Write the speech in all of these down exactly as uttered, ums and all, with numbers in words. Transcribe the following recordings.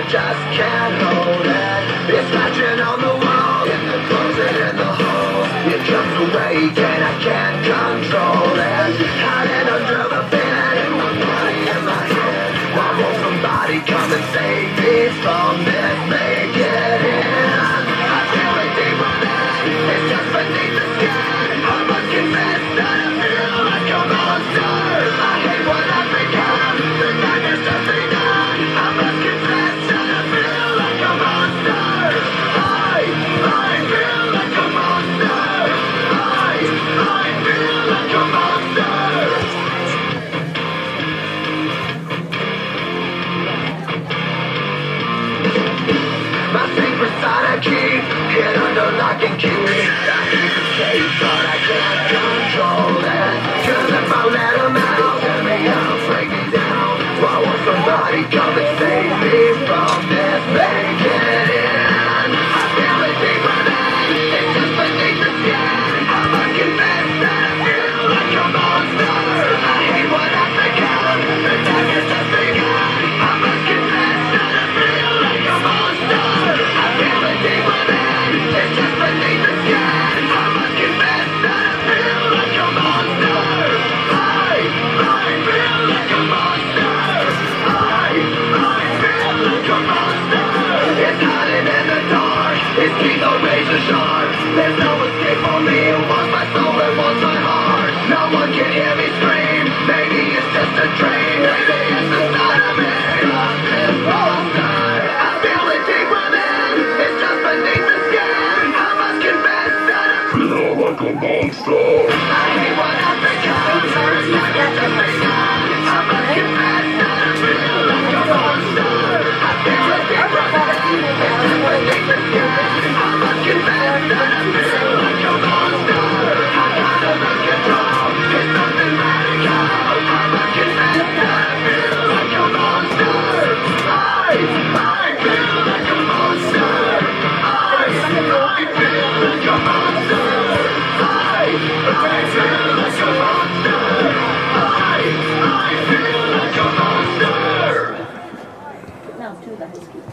just can't hold it. It's scratching on the wall, in the closet, in the hole. It comes awake and I can't control it. Hiding under the bed, in my body, in my head. Why won't somebody come and save me from this? Make it in. I feel it deep within. It's just beneath the skin. I must confess that I feel like a monster. I hate what I've become. The nightmares just begun. I must confess that I feel like a monster. I, I feel like a monster. I, I feel like a monster. My secret side I keep hid under lock and key. I keep escape, but I can't control it. Cause if I let them out, tear me up, break me down. Why won't somebody come and save me from this? Make it in. I feel it deep within. It's just beneath the skin. I must confess that I feel like a monster. I hate what I've become. The nightmares just begun. I must confess that I feel like a monster. I feel it deep within. It's just beneath the skin. I must confess that I feel like a monster. I, I feel like a monster. I, I feel like a monster. It's hiding in the dark. Its teeth are razor sharp. There's no escape for me. It wants my soul, it wants my heart. No one can hear me scream. Maybe it's just a dream. Maybe it's the side of me. Of this monster. I feel it deep within. It's just beneath the skin. I must confess that I feel like a monster. I hate what I've become. There's nothing to be done. I must confess that I feel like a monster. I feel it deep within. It's just beneath the skin. I must confess that I feel like a monster. I gotta lose control. It's something radical. I must confess that I feel like a monster. I, I feel like a monster. I, I feel like a monster. I, I feel like a monster. I, I feel like a monster. Now to the high school.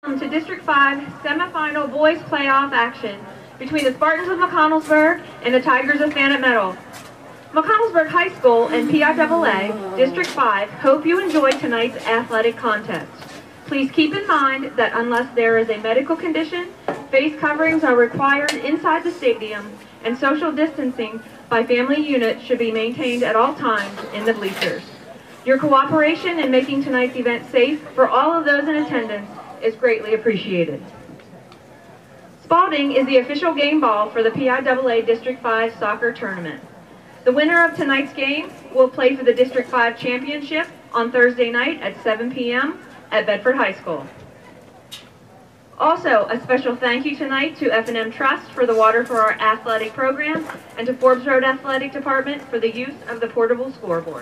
To District five semifinal boys playoff action between the Spartans of McConnellsburg and the Tigers of Faneuil Meadow. McConnellsburg High School and P I A A District five hope you enjoy tonight's athletic contest. Please keep in mind that unless there is a medical condition, face coverings are required inside the stadium and social distancing by family units should be maintained at all times in the bleachers. Your cooperation in making tonight's event safe for all of those in attendance is greatly appreciated. Spalding is the official game ball for the P I A A District five soccer tournament. The winner of tonight's game will play for the District five championship on Thursday night at seven p m at Bedford High School. Also, a special thank you tonight to F and M Trust for the water for our athletic program and to Forbes Road Athletic Department for the use of the portable scoreboard.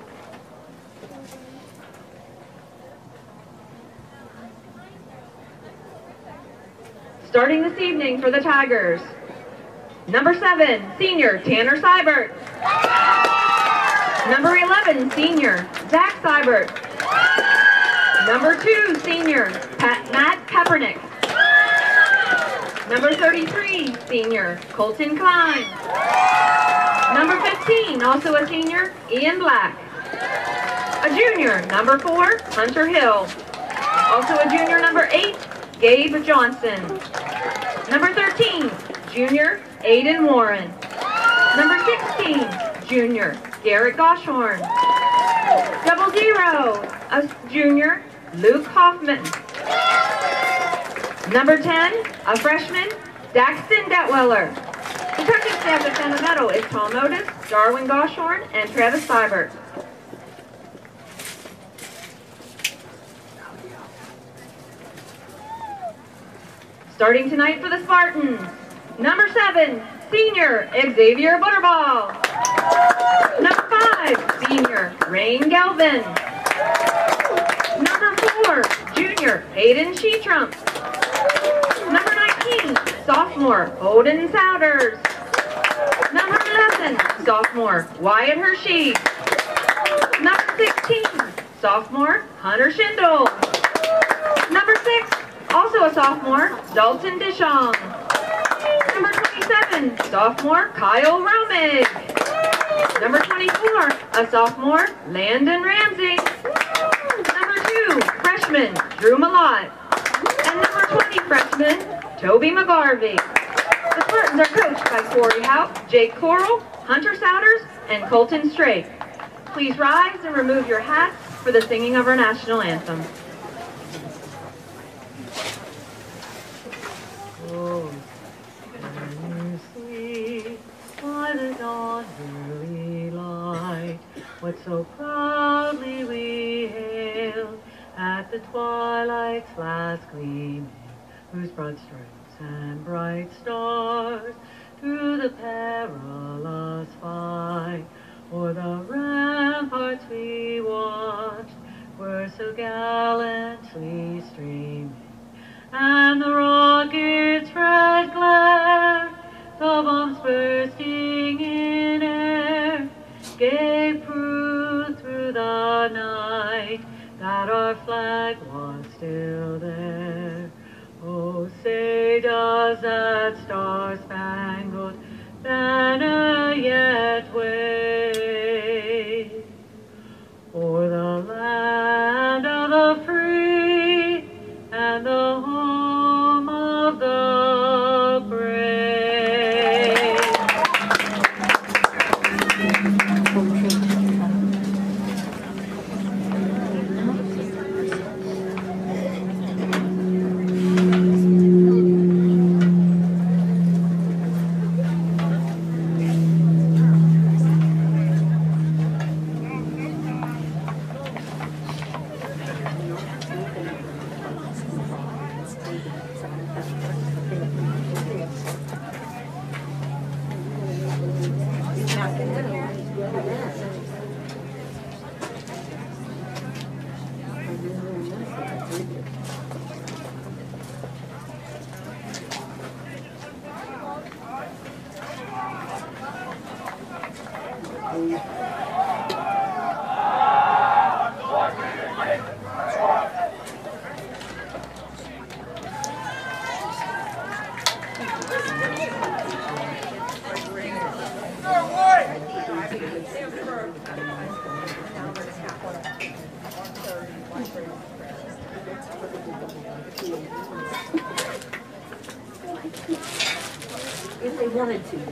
Starting this evening for the Tigers, number seven, senior Tanner Seibert. Number eleven, senior Zach Seibert. Number two, senior Pat, Matt Kaepernick. Number thirty-three, senior Colton Klein. Number fifteen, also a senior, Ian Black. A junior, number four, Hunter Hill. Also a junior, number eight, Gabe Johnson. Number thirteen, junior Aiden Warren. Number sixteen, junior Garrett Goshorn. Double zero, a junior Luke Hoffman. Number ten, a freshman Daxton Detweller. The coaching staff at Faneuil Meadow is Tom Otis, Darwin Goshorn, and Travis Seibert. Starting tonight for the Spartans, number seven, senior Xavier Butterball. Number five, senior Rain Galvin. Number four, junior Hayden Sheetrump. Number nineteen, sophomore Bowden Souders. Number eleven, sophomore Wyatt Hershey. Number sixteen, sophomore Hunter Schindel. Number six, also a sophomore, Dalton Dishong. Number twenty-seven, sophomore, Kyle Romig. Number twenty-four, a sophomore, Landon Ramsey. Number two, freshman, Drew Malott. And number twenty, freshman, Toby McGarvey. The Spartans are coached by Corey Houck, Jake Coral, Hunter Souders, and Colton Strake. Please rise and remove your hats for the singing of our national anthem. Oh, when you sleep by the dawn's early light, what so proudly we hailed at the twilight's last gleaming, whose broad stripes and bright stars through the perilous fight o'er the ramparts we watched were so gallantly streaming. And the rocket's red glare, the bombs bursting in air, gave proof through the night that our flag was still there. Oh, say does that star-spangled banner yet wave o'er the land of the free and the home of the brave. wanted to.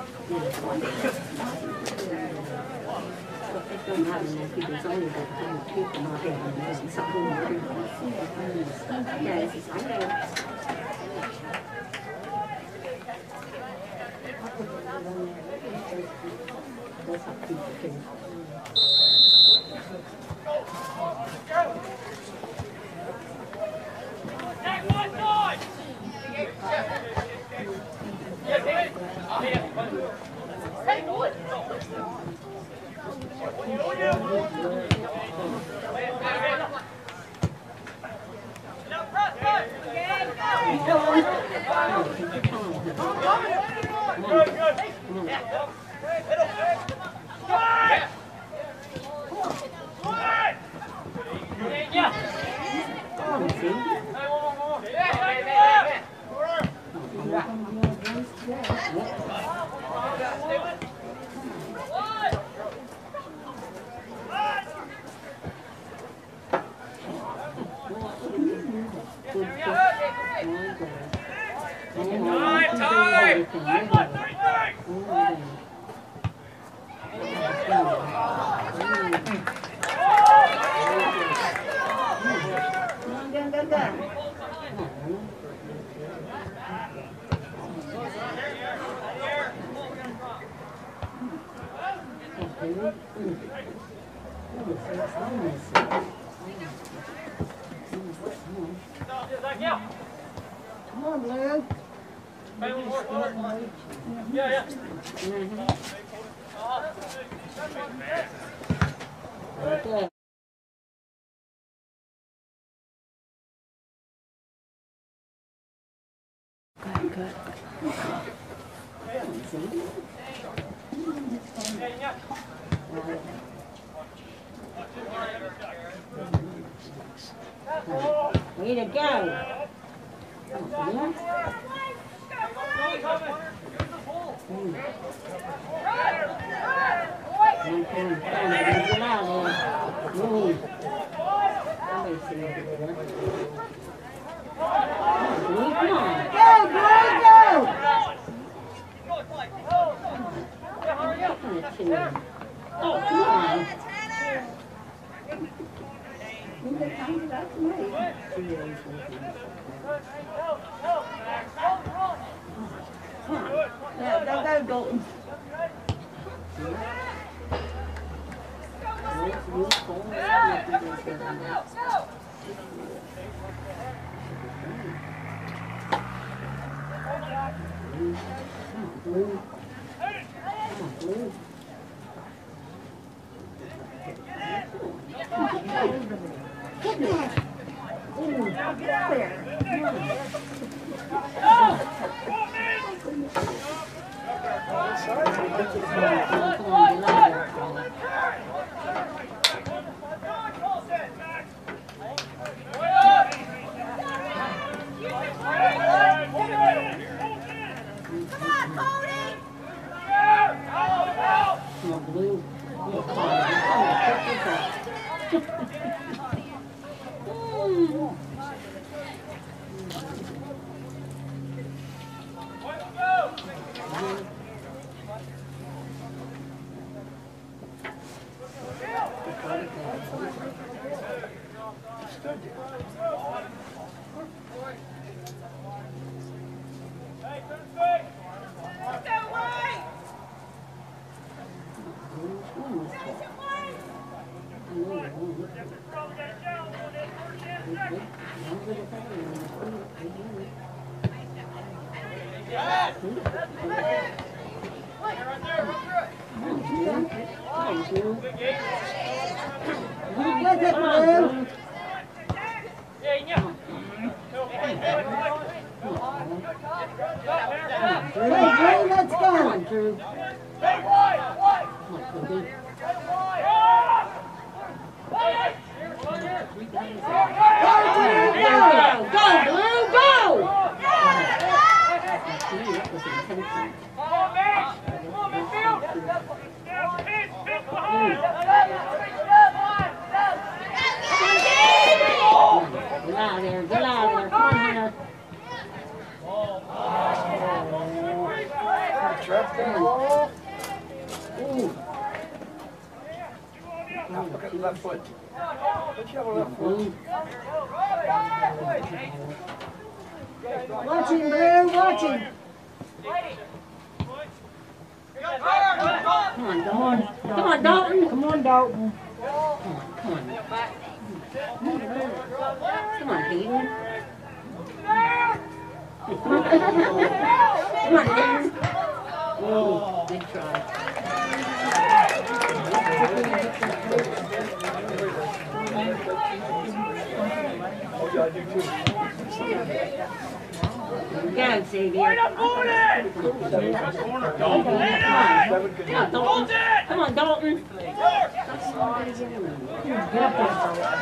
But they don't have enough people. It's only got ten people not having this. Something yes, I know. That's how people can. Come on, Blue. Yeah, yeah. Mm-hmm. Okay. Good, good. Way to go. Mm. Come, come, come. Get out there. Move. Somebody see it. Come on. Go, boy, go! Oh, come on. Yeah, go, go, Dalton. Blue. Blue. Get back! Ooh, get out there! Blue. Let's go, Drew. Ooh. Now, look at the left foot. Don't you have a left foot? Watch him, Blue, watch him. Come on, Dalton. Come on, Dalton. Come on, Dalton. Come on, come on. Come on, Hayden. Come on, Hayden. Oh, good try. Go, Xavier. Come on, Dalton. Come on, Dalton. Get up there.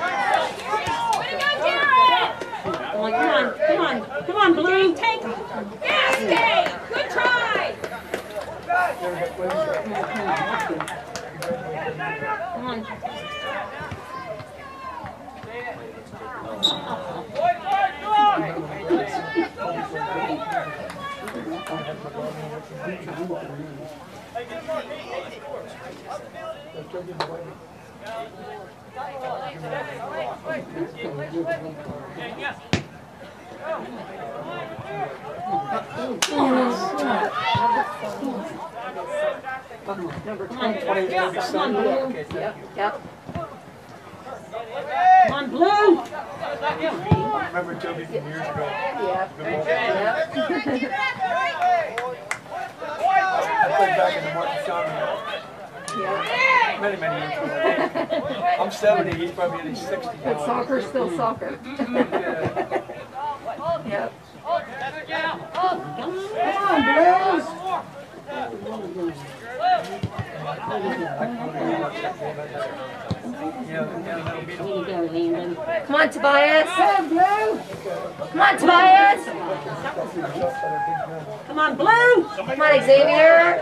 Come on, come on, come on, come on, Blue. Take it. Yes, Dave. Good try. Come on. Number ten, twenty, come on, Blue. Yep, yep. Come on, Blue. Remember Toby from years ago? Yep. Yep. I played back in the Martin Shawnee. Yep. Many, many years ago. I'm seventy, he's probably in his sixties. But soccer's still soccer. Yep. Come on, Blues. Come on, Tobias. Come on, Tobias. Come on, Blue. Come on, Xavier.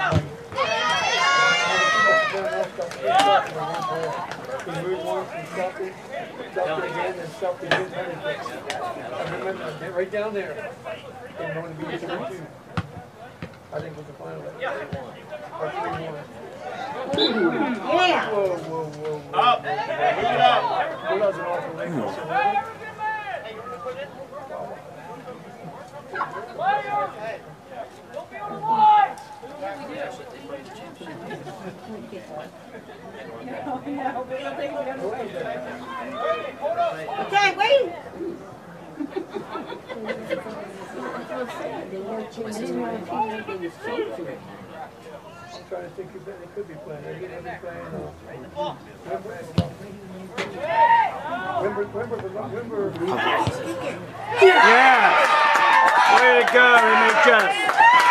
He moved once and stopped it, stopped it again, and stopped it again. I remember, get right down there. Didn't want to be two. I think it was the final. Or three one. Yeah. Whoa, whoa, whoa, whoa. Up. Move it up. Well, that was an awful leg. Okay, wait. I'm trying to think who they could be playing. They could be playing. Uh, Wimber, Wimber, Wimber, Wimber. Yeah. Way to go, M H S.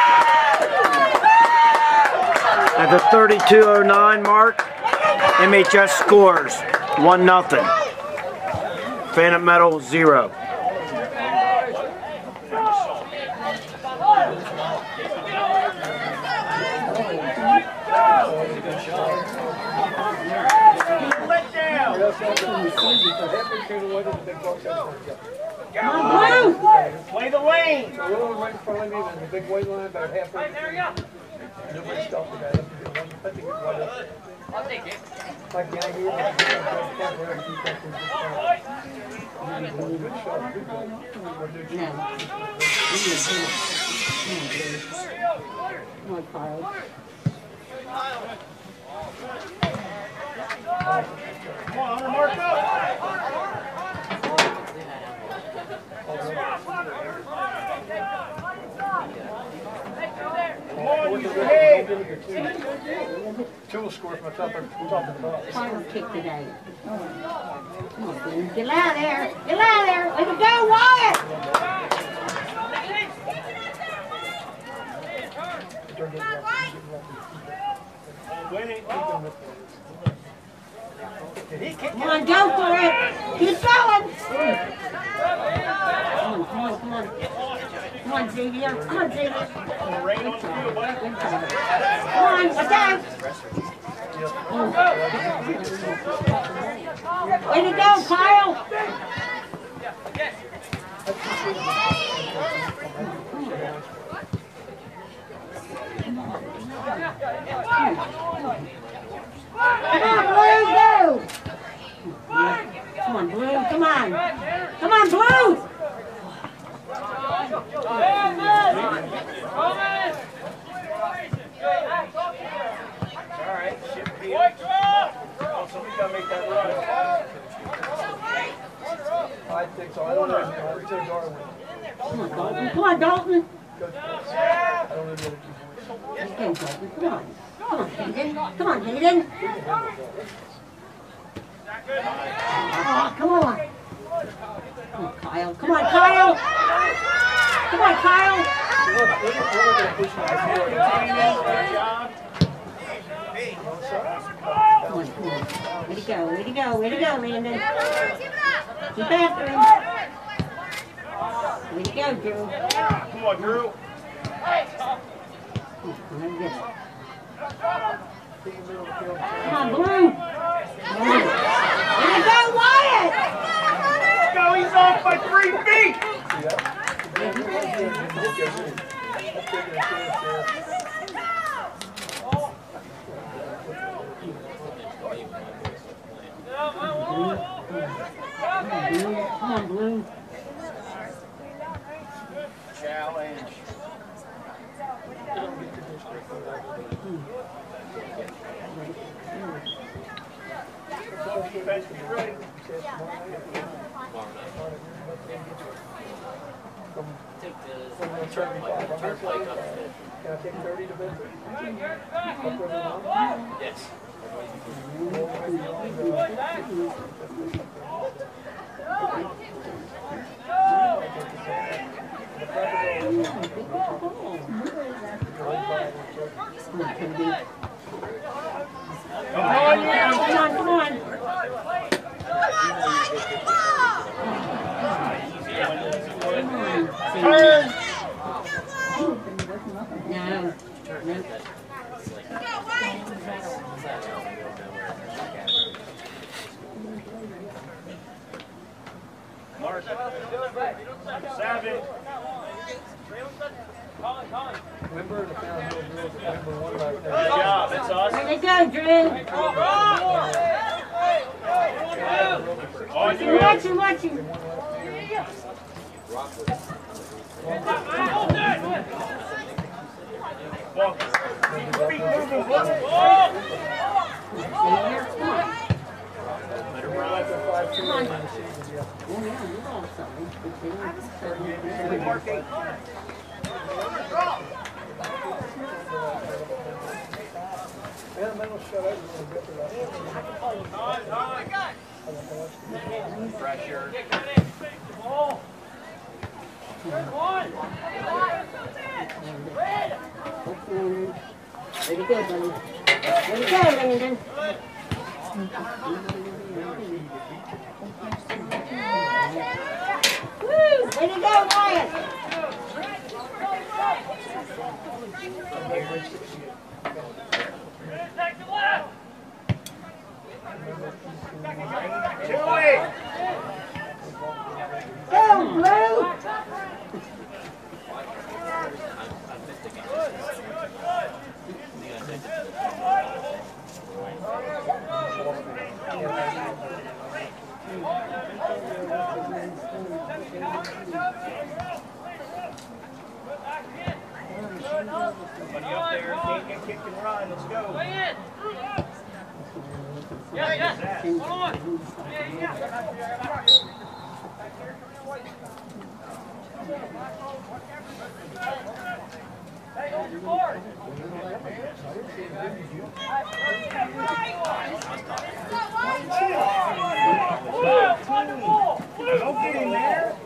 At the thirty-two oh nine mark, M H S scores one nothing. Phantom Metal zero. Play the lane. A little right in front of me, and the big white line about halfway. There we go. Nobody stopped the guy. I think it's right up there. I'll take it. Like the idea of the good shot. Good Come on, Kyle. Come on, Hunter, mark up. Two will score from the top of the box. Final kick today. Come on, Ben. Get out of there. Get out of there. Let it go, Wyatt. Come on, go for it. Keep going. Come on, come on, come on. Come on, Xavier. Come on, Xavier. Good job. Good job. Come on, let's go. Way to go, Kyle. Come on. Come on, Blue, come on. Come on, Blue! Alright, shift field. Oh, somebody's got to make that run. I think so. I don't know. I would say Darwin. Come on, Dalton. Come on, Dalton. I don't know the other two boys. Okay, Dalton, come on. Come on, Hayden. Come on, Hayden. Oh, come on. Come on, Kyle. Come on, Kyle. Come on, Kyle. Come on, come on. Way to go, way to go, way to go, Landon. Keep after him. Way to go, Drew. Come on, Drew. Come on, Blue. Come on. Way to go, Wyatt. Go, he's off by three feet. Come on, Blue. Challenge. Take the turn turnpike up. Can I take thirty to Bedford? Yes. Come on, come on. Turn! No. No. Mark. Savage. Remember the Found Hill Girls at number one back there? Good job, that's awesome. Way to go, Drew. Watch him, watch him. Feet moving, Come on. Oh, yeah, you're all sorry. Pressure. Way to go, buddy. Way to go, Landon. Woo! Way to go, Wyatt. Go, Blue! Somebody up there, can't get kicked and run, let's go. Yeah, yeah. Hold on. Yeah, yeah. Hey, hold your board. Don't get in there.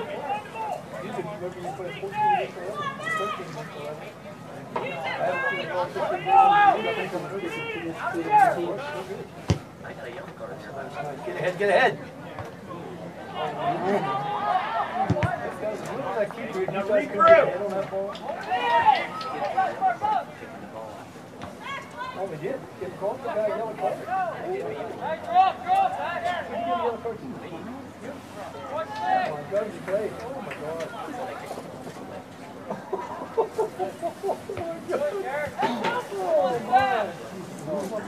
Get ahead, get ahead. Now regroup. Oh, we did. Get the call. Got a yellow card. Hey, drop, drop. Did you get a yellow card? What's Oh that? my God, you played. Oh my God. Oh my God.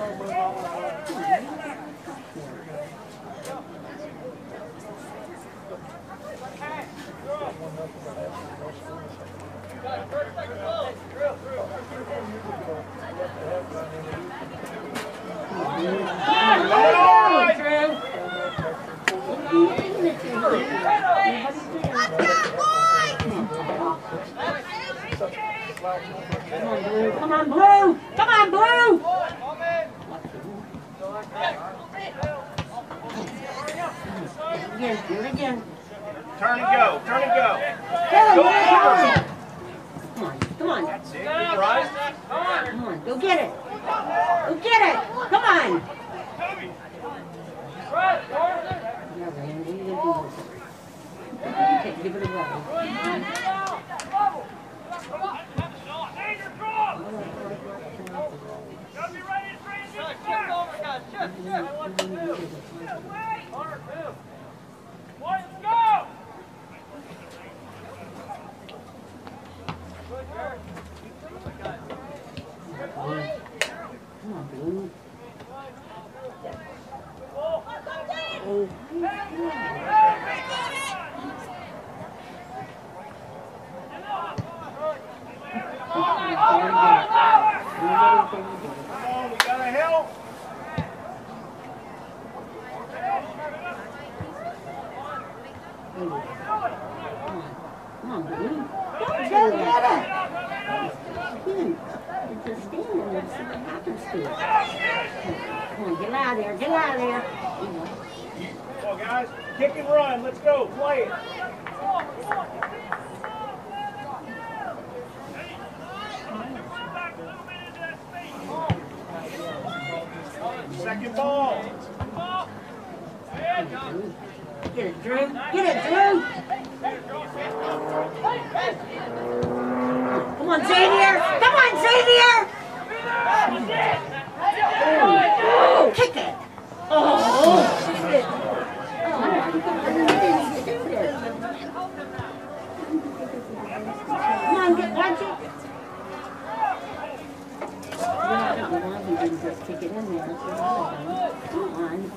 Come on, Blue! Come on, Blue! Again, do it again. Turn and go. Turn and go. Go, Go go, forward. Come on, come on. That's it. Good drive. Come on, go get it. Go get it. Come on. Yeah, Randy, you can do this. Okay, give it away. Come on, Blue. Oh. We gotta help. Come on, Blue. Go get it. Again, just stand there and see what happens to it. Come on, get out of there. Get out of there. Come on, guys. Kick and run. Let's go. Play it. Second ball. Get it, Drew. Get it, Drew. Come on, Xavier. Come on, Xavier. Oh, kick it. Oh, shit. Come on, get, watch it. Yeah, I don't know why he didn't just kick it in there. That's what I would have done. Come on.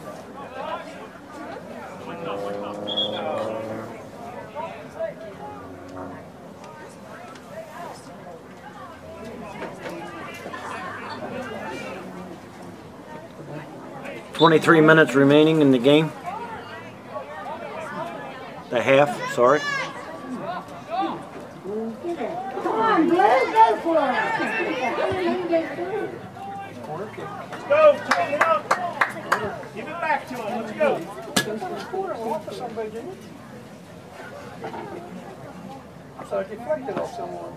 twenty-three minutes remaining in the game. The half, sorry. Come on, Blue, go for it. Let's go. Tighten it up. Give it back to him. Let's go. So I deflected off someone.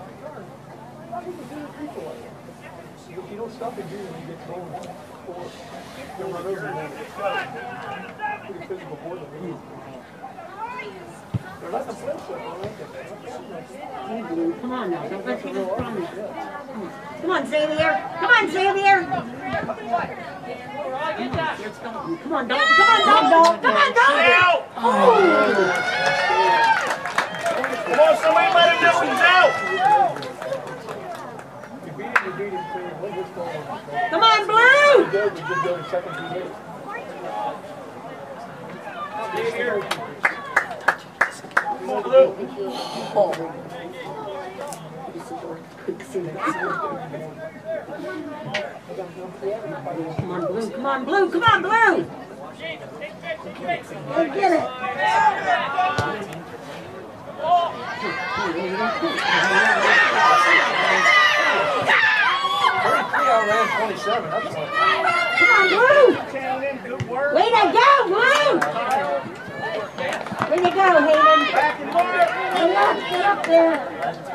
You, you don't stop it, do you, when you get going? Or you run over them. Pretty physical board of me. They're not the flip side, I like it. Come on now, don't let him from you. Come on, Xavier. Come on, Xavier. Come on, Dalton. Come on, Dalton. Come on, Dalton. Out. Oh. Come on, somebody let him know he's out. You beat him, you beat him, clean. Let this go on. Come on, Blue. Good, we just go in second two minutes. Stay here. Come on, Blue. Come on, Blue. Come on, Blue. Come on, Blue. Go get it. thirty-three, I ran twenty-seven. That's fine. Come on, Blue. Good work. Way to go, Blue. Way to go, Hayden. Back and forth. Get up, get up there.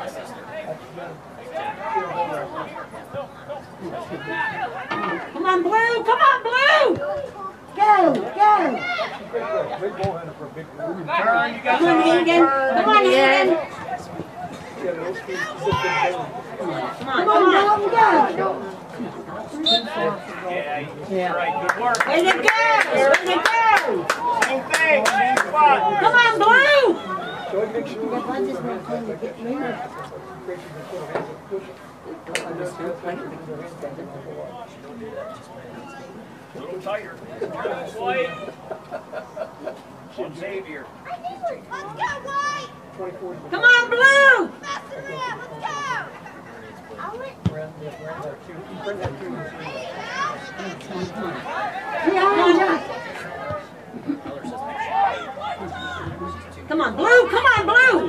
Come on, Blue. Come on, Blue. Go, go. Big ball handle for a big move. Turn. You got Come on, Hayden. Come on, Hayden. Yeah, those kids just been going. Come on, come on, go. Yeah, yeah. Right. Good work. Way to go. Way to go. Same thing. Same spot. Come on, Blue. So I make sure that I just want to get me. A little tighter. White. One Xavier. Come on, Blue! Come on, Blue! Come on, Blue!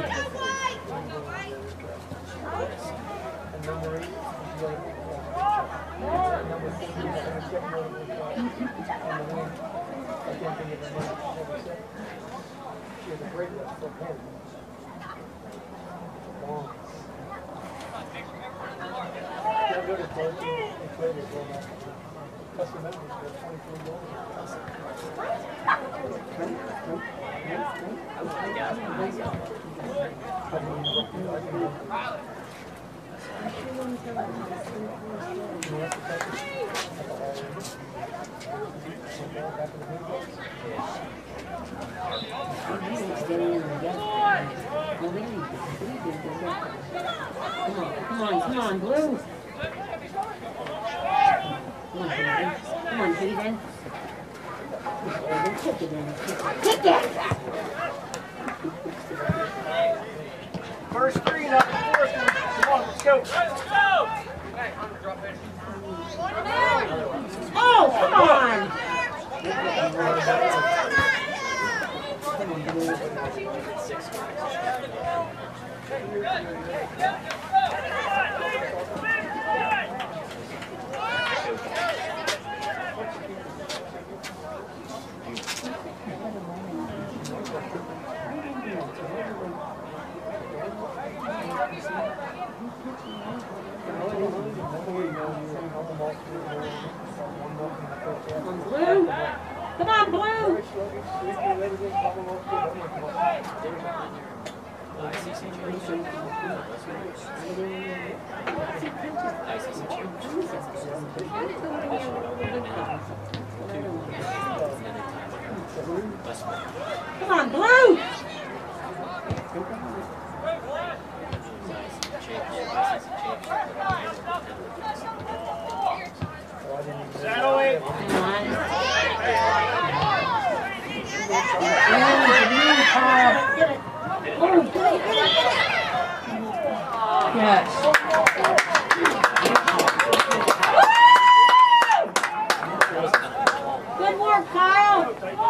Come on, come on, Blue. Come on, Hayden. Come on, Hayden. Kick it in. Kick it! First three, not the fourth one. Come on, let's go. Let's go. Oh, come on! Blue! Come on, Blue! Come on, Blue! Saddle it. Yes. Good work, Kyle.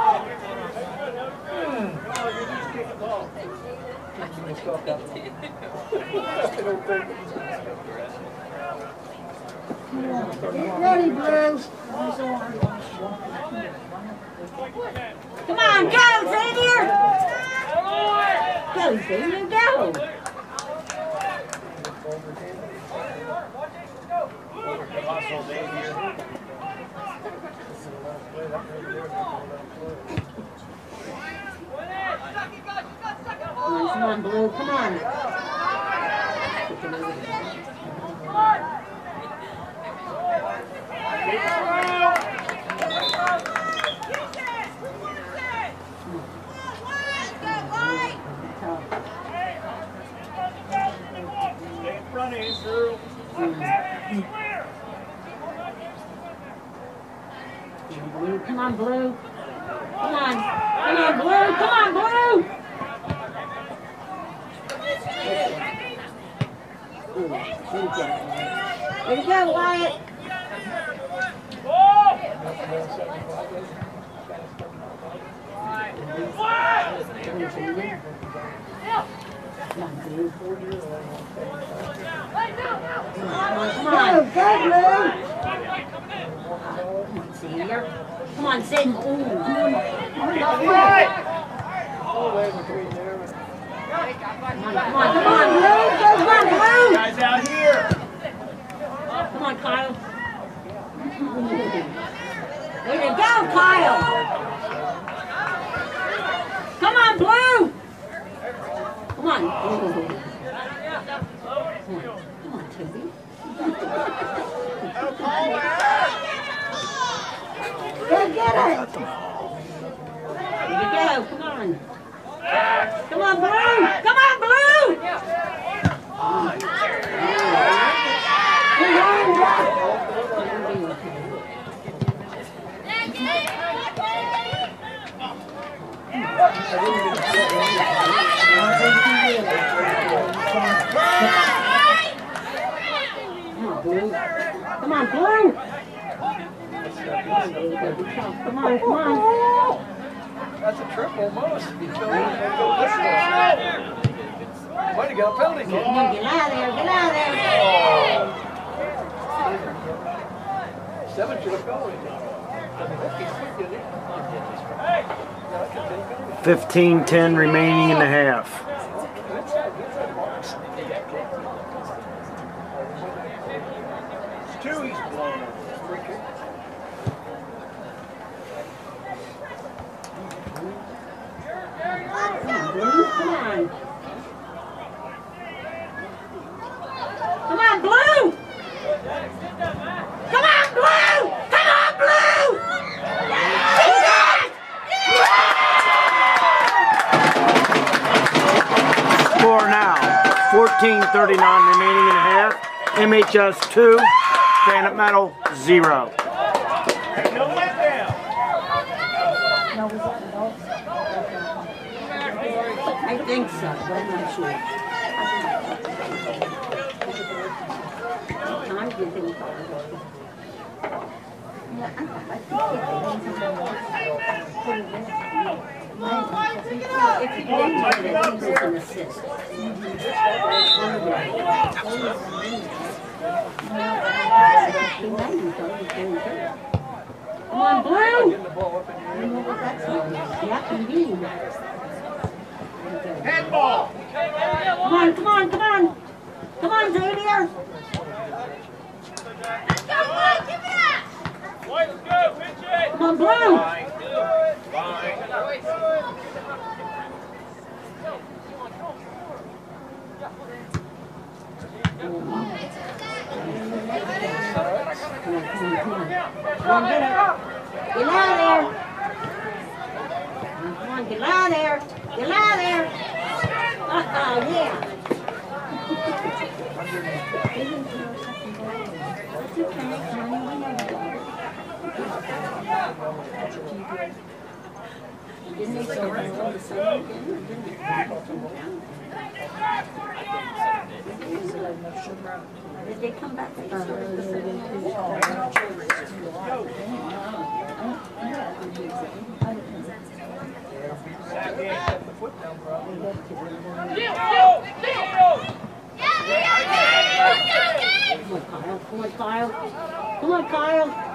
Get ready, Blue. Come on, go, Xavier. Go, Xavier, go. Come on, come on, Blue, come on. Stay in front of him, Drew. Come on, Blue. Come on. Come on, Blue. Come on, Blue. Way to go, Wyatt. Come on, come on. Go, Blue. Xavier. Come on, Xavier. Ooh. Right. Come on, come on, come on, Blue. Come on, Blue. Guys out here. Come on, Kyle. Way to go, Kyle. Come on, Blue. Come on. Come on, Toby. Go get it. Here you go. Come on. Come on, Blue. Come on, Blue. Come on, Blue! Come on, come on. That's a triple almost. He fell in and go this way. Might have got a penalty kick. Come on, get out of there, get out of there. Oh. Seven should have gone. fifteen ten remaining in the half. Two, he's blown. Free kick. Come on. Come on, Blue! Come on, Blue! Come on, Blue! Score now, fourteen thirty-nine remaining in the half. M H S two, Phantom Metal zero. No letdown. I think so, but I'm not sure. Sometimes you think if you didn't get it, it was an assist. Come on, Blue! Yeah, indeed. Handball. Come on, come on, come on! Come on, Xavier! Let's go, White, give it up. White, let's go, pitch it. Come on, Blue! Fine. Fine. Come on, come on, come on. Come on, get it. Get out of there! Come on, get out of there! Get out of there! Uh-oh, yeah. It's okay, honey, we know that. Didn't they go right on the side again, or didn't they? Did they come back? Come on, Kyle. Come on, Kyle.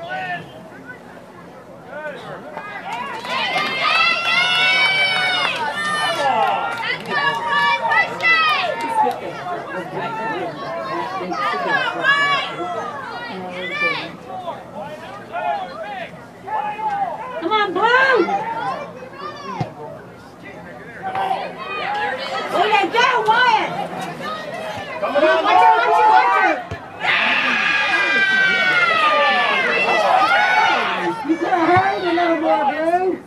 Come on, Blue! Way to go, Wyatt! Come on, watch her, watch her, watch her! You could have hurried a little more, Blue.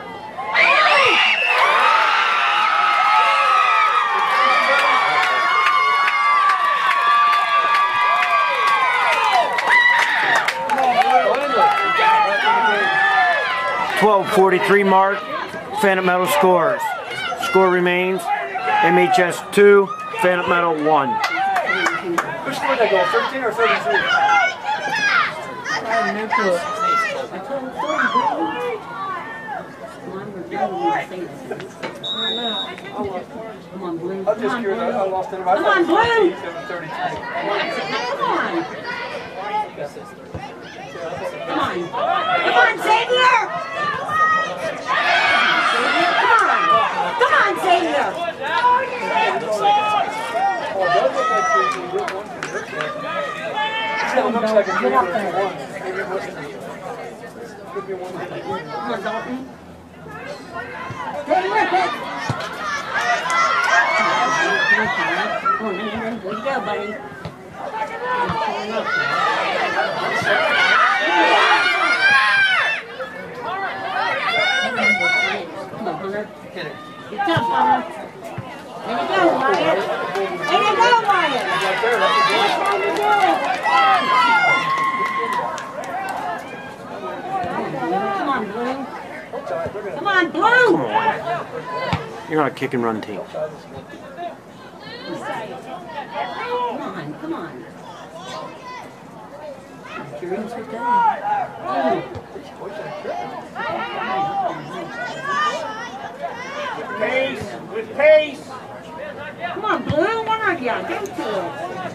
twelve forty-three mark, Phantom Metal scores. Score remains, M H S two, Phantom Metal one. Which score did I go, thirteen or thirty-three? I'm new to it. I told him, come on, Blue. I'm just curious, I lost it. Come on, Blue! Come on. Come on, Xavier! Come on! Come on, Xavier! Oh, it does look like they can get one from this side. It looks like a Get up good there. one. Maybe it wasn't. Could be one. Come on, Dalton. Stay with it! Come on, man. Way to go, buddy. Come on, Hunter. Hit it. Good job, Hunter. Way to go, Wyatt. Way to go, Wyatt. Right there, that's a good one. That's how you do it. on, blue! Come on. You're on a kick and run team. Come on, come on. Dreams are done. Pace, with pace. Come on, blue, one of you, go to it.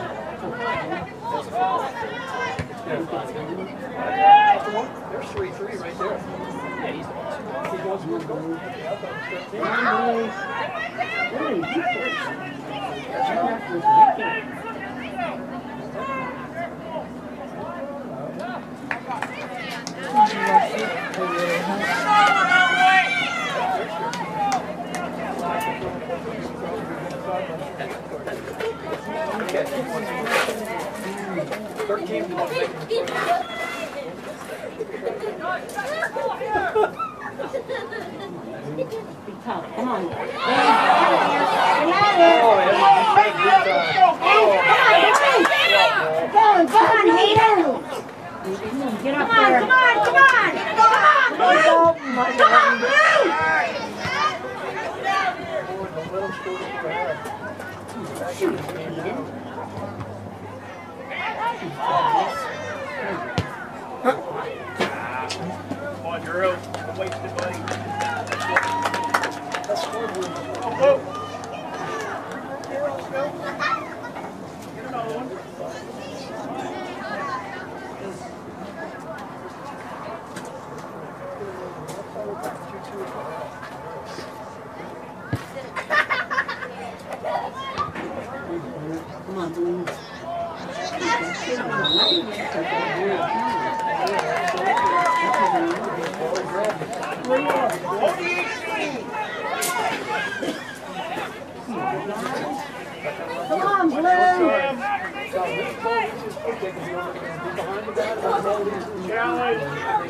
There's three three right there. Yeah, he's the boss. He goes with goal. Come on, blue. Really, you first. That was wicked. Thirteen. Be tough. Come on. Get out of there. Get out of there. Come on, come on, Hayden. Get up there. Come on, come on, come on. Come on, Blue. Come on, Blue. Shoot, Hayden. Come on, Drew. Don't waste it, buddy. Oh, oh. Get another one. Come on, Blue. Come on, Blue. Challenge.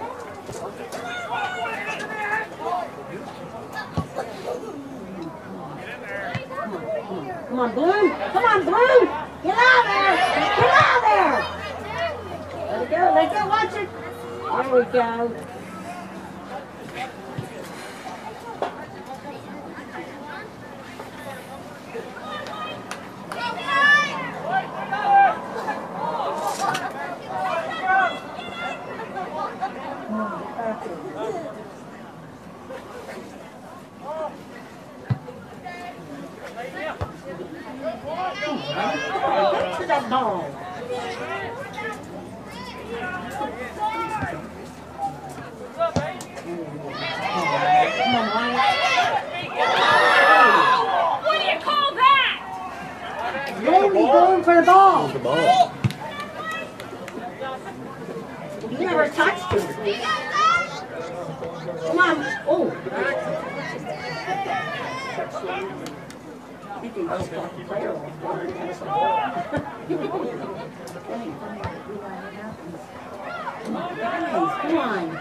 Come on, Blue. Come on, Blue. Get out there. Get out there. Let it go. Let it go. Watch it. There we go. Get to that ball. Come on, Wyatt. What do you call that? Randy going for the ball. The ball. You never touched it. Come on. Oh. I think he's got a player on board. Come on, guys. Come on.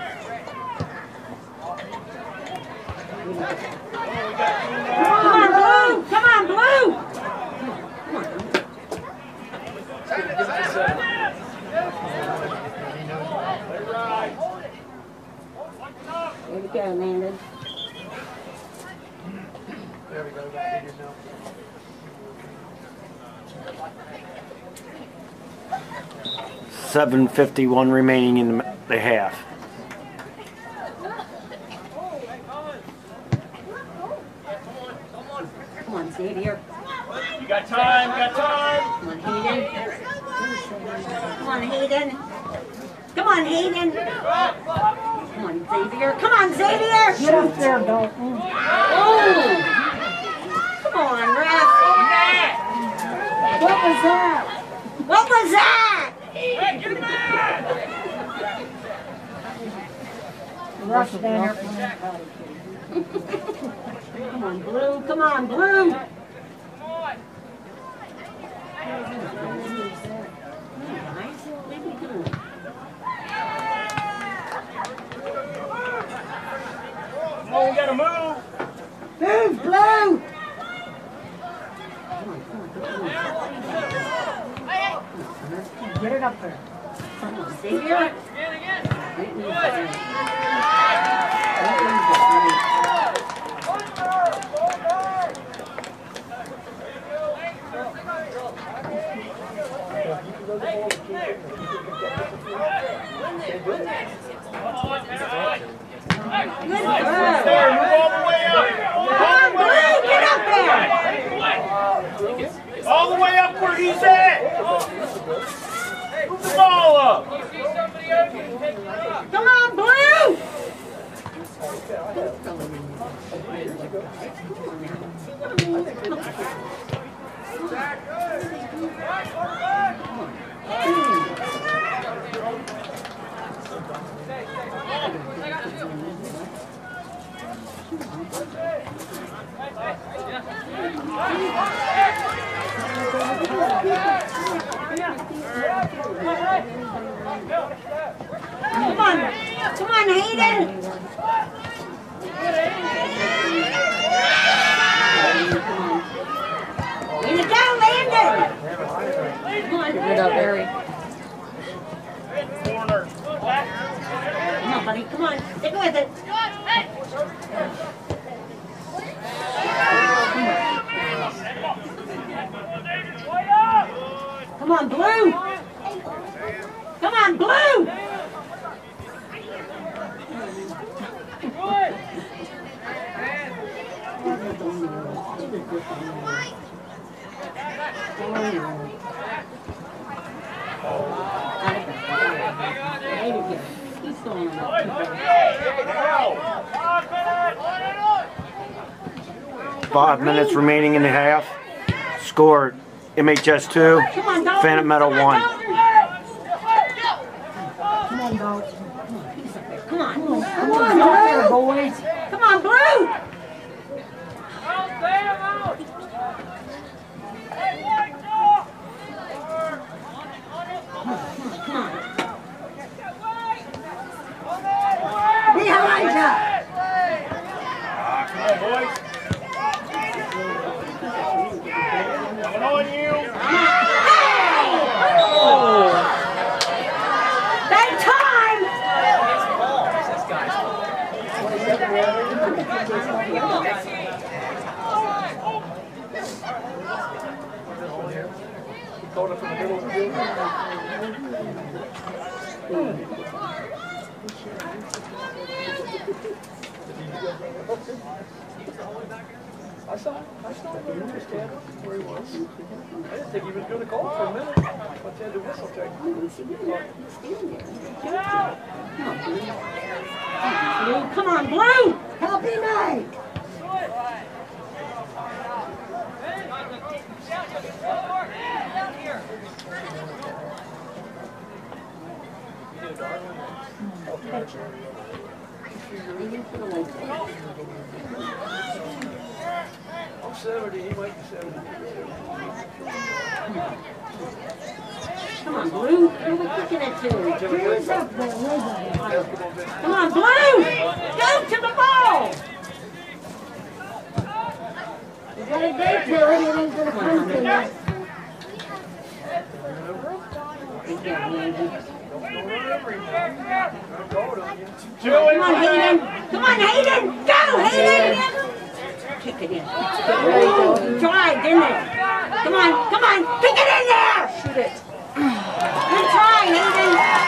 Come on, Blue. Come on, Blue. Come on. There we go, Landon. There we go. Got figures now. seven fifty-one remaining in the, the half. Come on, Xavier. You got time, you got time. Come on, Hayden. Come on, Hayden. Come on, Hayden. Come on, Xavier. Come on, Xavier. Get up there, Dalton. Oh! Come on, ref. What was that? What was that? Hey, get him back! Rush there. Come on, Blue. Come on, Blue. Nice. Maybe good. Oh, we gotta move. Move, Blue. Get it up there. Come on, Xavier. Again, again. That means There, move all the way up. All the way up. Get up there! All the way up where he's at. Move the ball up. Come on, Blue! Come on, come on, Hayden! In the go, Landon! Come on, Give it up, Barry. Corner. come on, buddy, come on, stick with it. Come on, Blue! Come on, Blue! Five minutes remaining in the half. Score M H S two, Come on, Dalton. Phantom Meadow Come on, one. Dalton. Come on, Dalton. Come on. Come on, come on, Blue. Boys. Come on, Blue. Come on. Behind you. Come on, boys. Coming on you. That time. Called up in the middle of the field. I saw him. I saw him. He was standing where he was. I didn't think he was going to call for a minute. But they had the whistle check. Blue, come on, Blue. Help him out. I'm seventy. He might be seventy. Come on, Blue. Who are we kicking it to? Who's up there? Come on, Blue. Go to the ball. You gotta go to it. It ain't gonna come to you. Come on, Hayden. Come on, Hayden. Go, Hayden. Kick it in. Drive, didn't it? Come on, come on. Kick it in there. Shoot it. Good try, Hayden.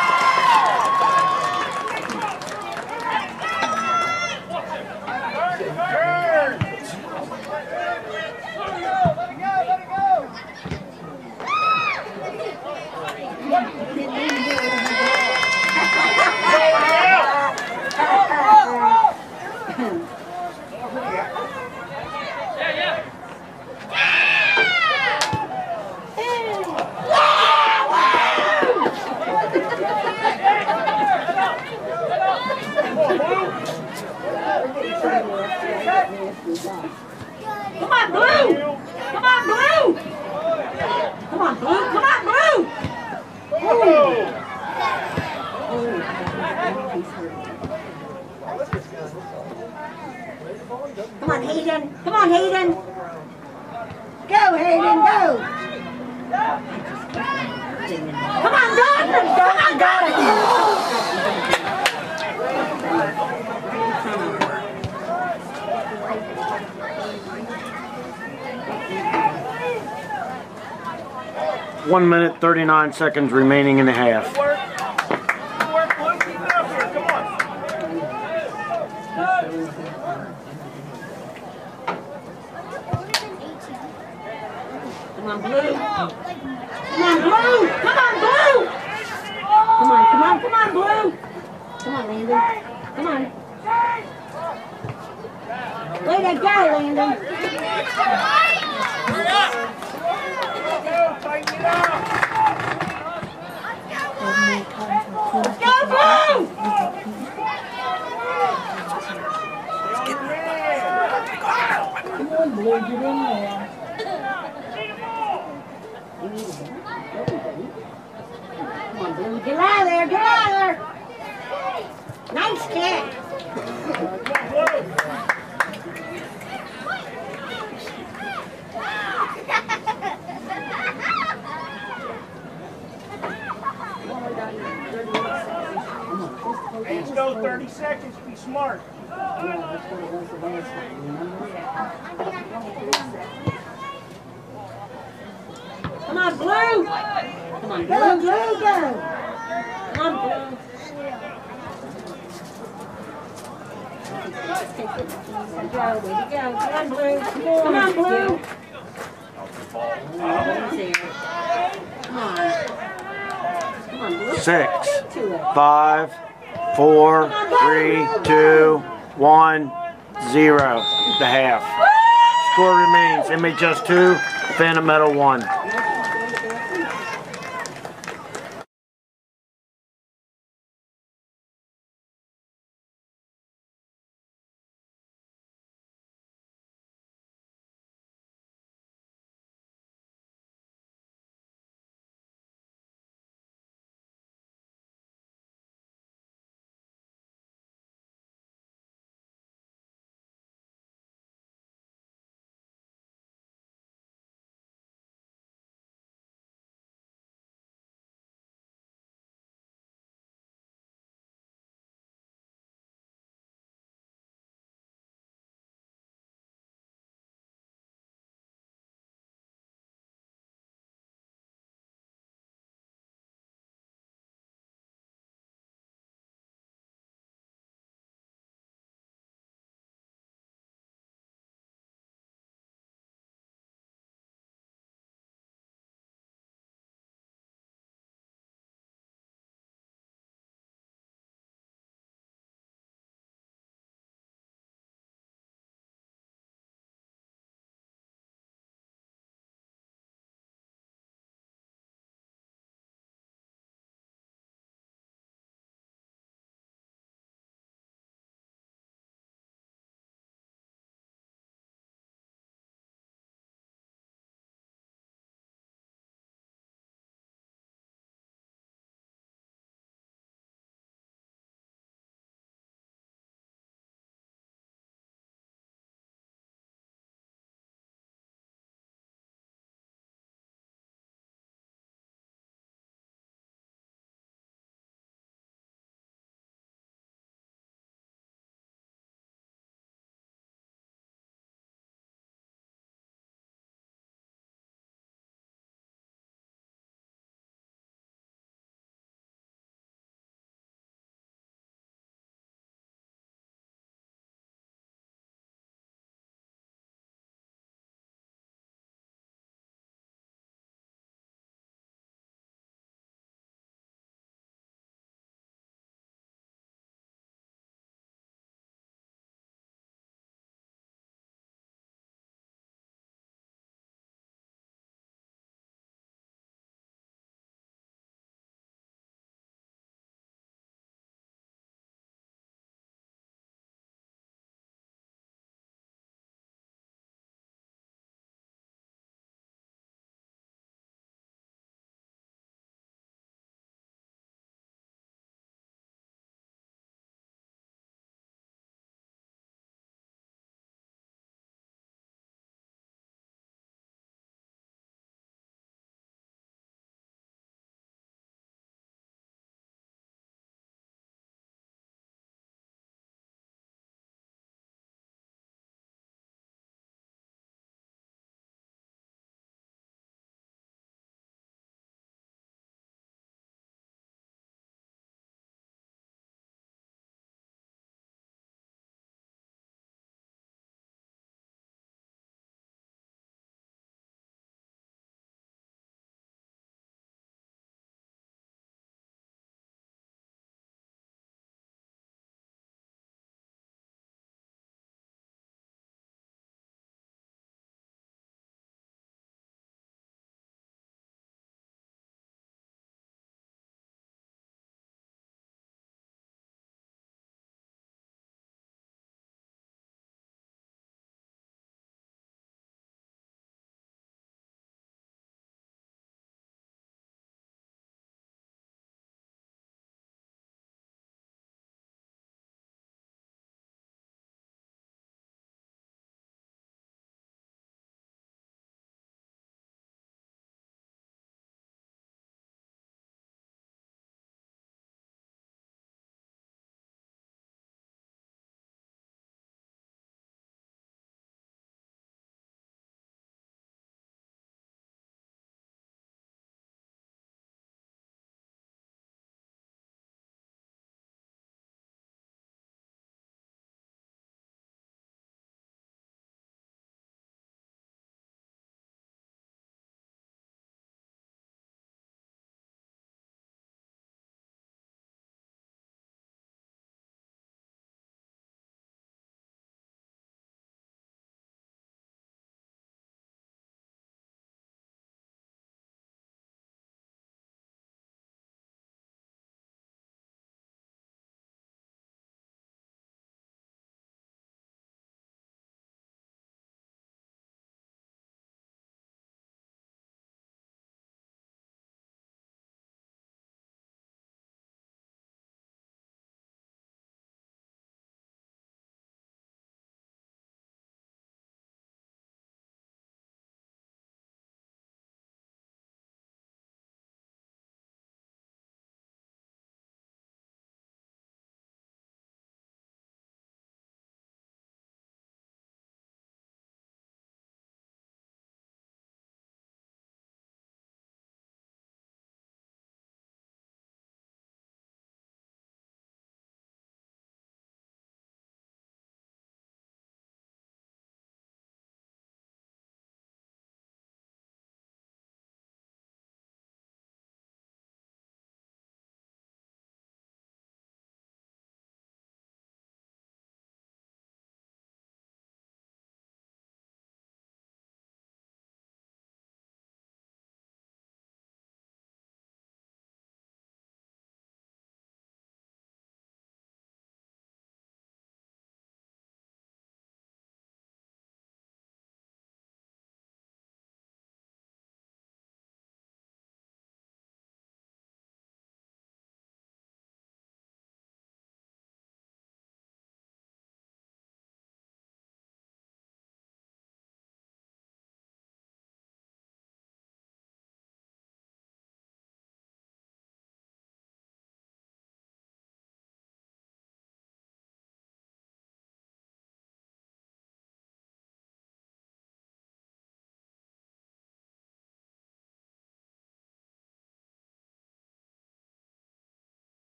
Come on, Blue! Come on, Blue! Come on, Blue! Come on, Blue! Come on, Hayden! Come on, Hayden! Go, Hayden, go! Come on, Dalton! Come on, Dalton! One minute, thirty-nine seconds remaining in the half. Good work. Good work, Blue. Keep it up here. Come on. Come on, Blue. Come on, Blue. Come on, Blue. Come on, come on, come on, Blue. Come on, Landon. Come on. Way to go, Landon. Hurry up. Go, tighten it up. Go, Blue. Come on, Blue, get in there. You need a ball? Come on, Blue, get out of there, get out of there. Nice kick. Let's go, thirty seconds. Be smart. Come on, Blue! Come on, Blue, Blue, go! Come on, Blue. Go, way to go. Come on, Blue. Come on, Blue. Come on. Come on, Blue. Six, five, four, three, two, one, zero. The half. Score remains M H S two, Phantom Metal one.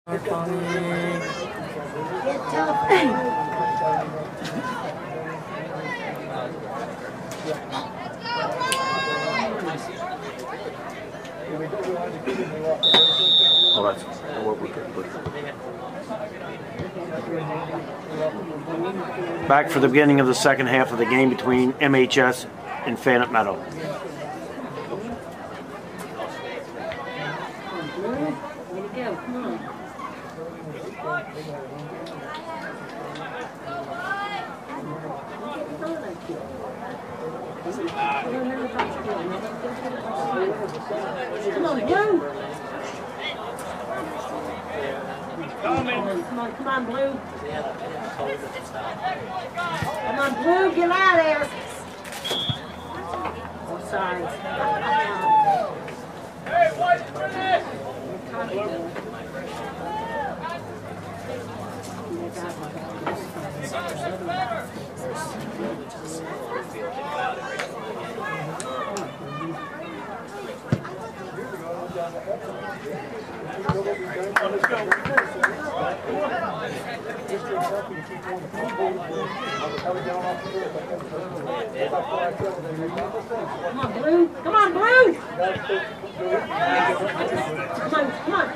Get tough. Oh, that's what we could put. Back for the beginning of the second half of the game between M H S and Faneup Meadow. Way to go, come on. Come on, Blue. Come on, come on, come on, Blue. Come on, Blue, get out of there. Both sides. Hey, what's for this? Let's go. Come on, Blue. Come on, Blue. Come on, come on.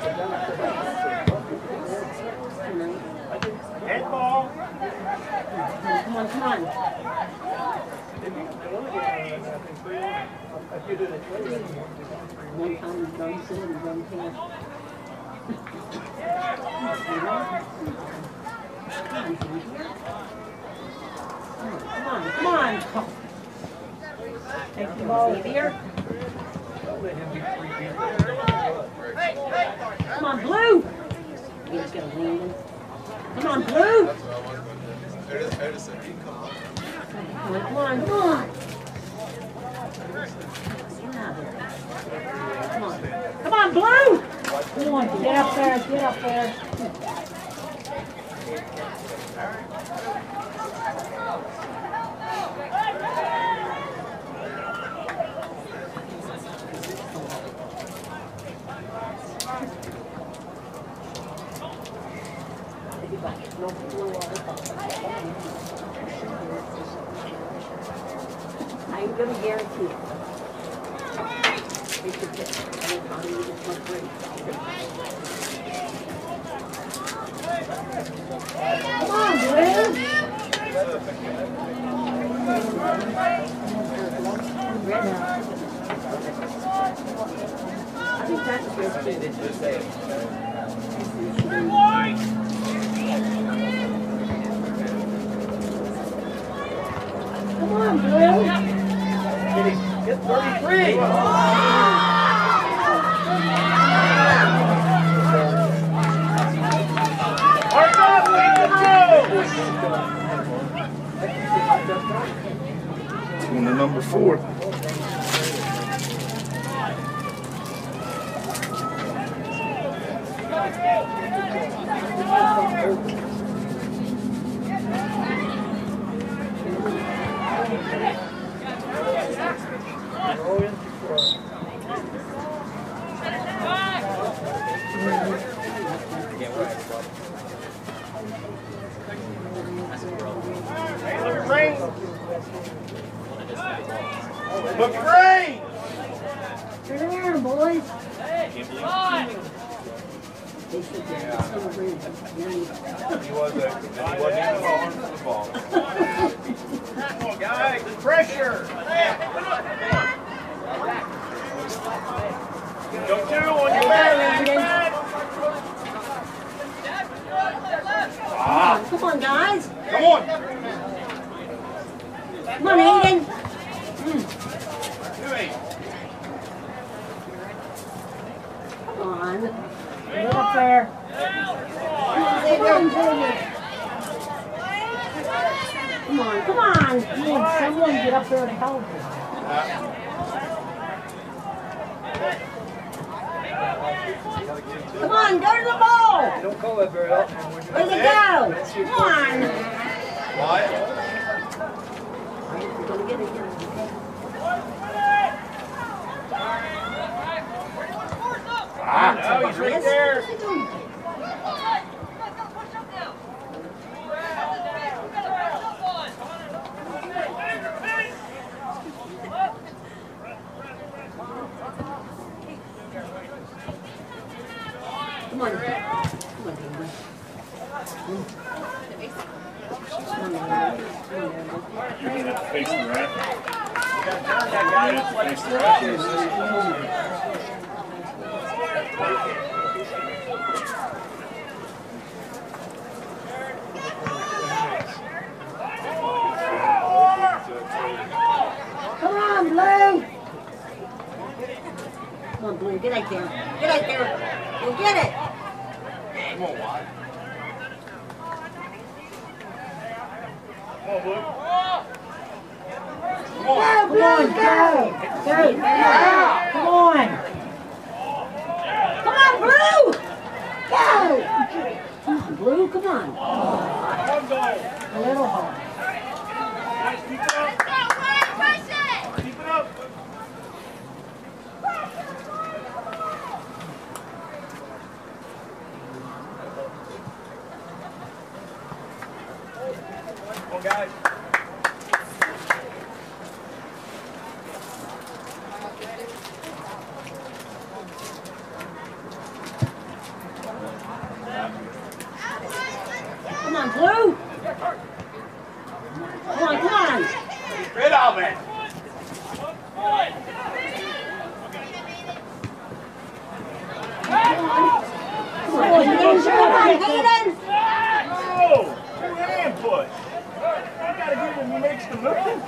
Head ball. Come on, come on. One time he's done seven, he's done ten. Come on, come on. Take the ball here. Come on, Blue. He's gonna win. Come on, Blue. Come on, come on, come on. Come on. Come on, Blue! Come on, get up there, get up there. I'm going to guarantee it. Come on, Blue! I think that's good. Come on, Blue! Get thirty-three! Mark up, lead the On the number four. Hey, look at Rain. Look at Rain. Turn around, boys. He was a, he wasn't even falling for the ball. Come on, guys, the pressure. Go two on your back. Ah. Come on, guys. Come on. Come on, Aiden. Mm. Two eight. Come on. Get up there. Come on, Junior. Come on, come on. Come on, someone get up there and help him. Come on, go to the ball. Don't call that very often. Where's it go? Come on. Wyatt. Ah, no, he's right there. Come on. Come on, baby. Come on, baby. Face the rat. That guy face the rat. Come on, Blue! Come on, Blue, get out there. Get out there. Go get it. Come on, Watt. Come on, Blue. Come on. Come on, go! Go! Come on! Come on, Blue! Go! Come on, Blue, come on. One goal. A little hard. Guys, keep it up. Keep it up. Come on, guys. Come on, Blue! Come on, come on! Red Alvin. Come on, Hayden! Come on, Hayden! No! Two hand push. You gotta get him, he makes the move.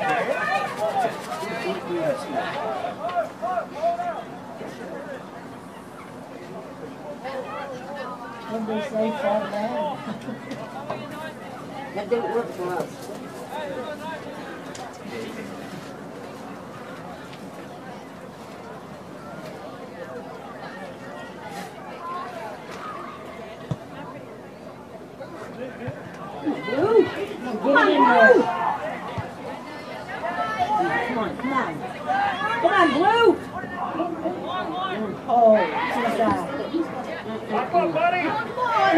Somebody say fall down. That didn't work for us. Blue, come on, Blue. Come on, come on. Come on, Blue. Oh, to the side. Pop up, buddy. Come on.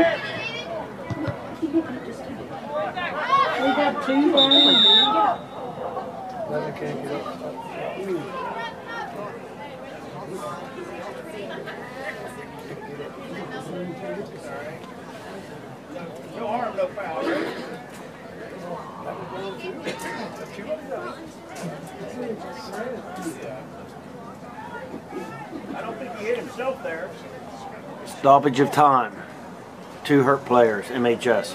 We got two down. Leather can't get up. No harm, no foul. I don't think he hit himself there. Stoppage of time. Two hurt players, M H S.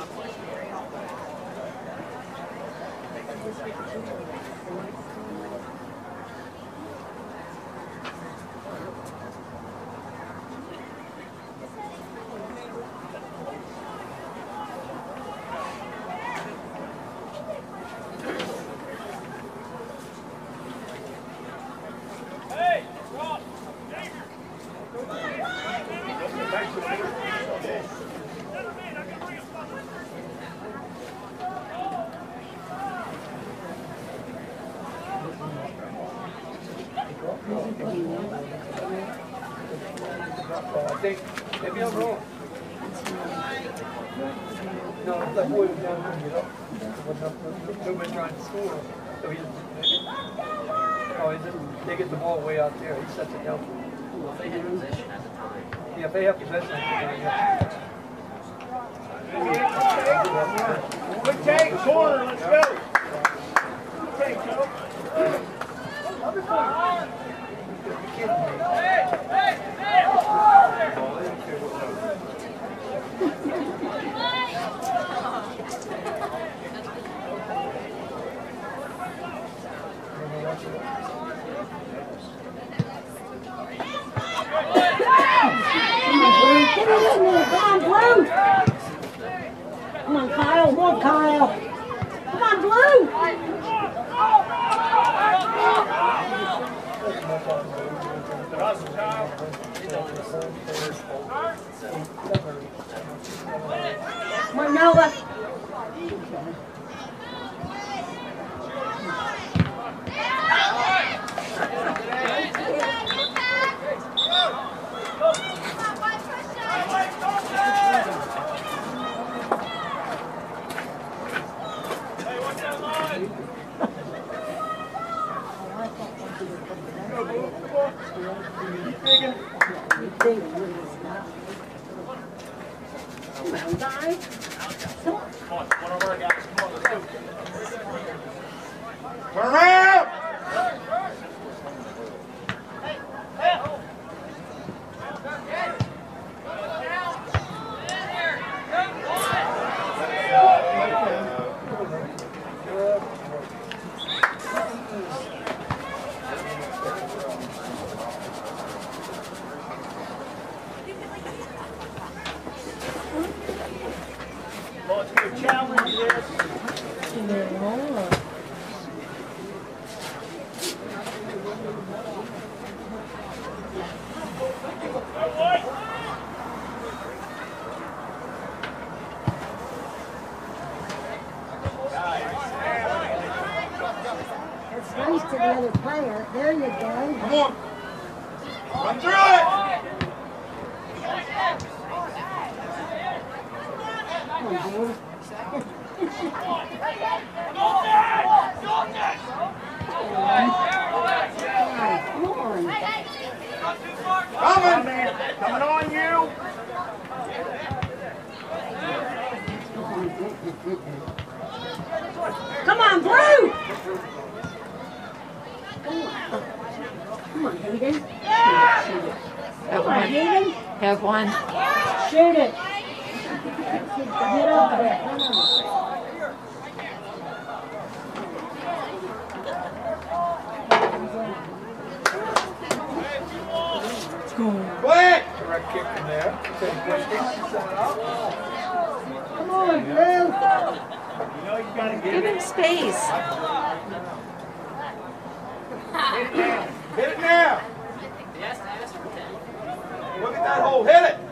I think maybe I'm wrong. No, it's like boy was down there, you know. Nobody trying to score. So he, oh, he didn't, they get the ball way out there. He sets it down. If they get possession at the time. Yeah, if they have possession at the time. Quick take, corner, let's go. Quick take, Joe. Come on, Kyle. Come on, Kyle. Come on, Blue. Come on, Noah. Come on, guys. Come on. Come on, one of our guys. Come on, let's go. Turn around! Well, it's going to challenge this. It's nice to the other player. There you go. Come on. Run through it. Come on, boy. Come on. Coming. Coming on you. Come on, Blue! Come on, Hayden. Come on, Hayden. Have one. Shoot it. Get up there. Come on. Quick. Direct kick from there. Take distance. Come on, Blue. You know you got to Give get him it. space. Hit it now. Look at that hole. Hit it.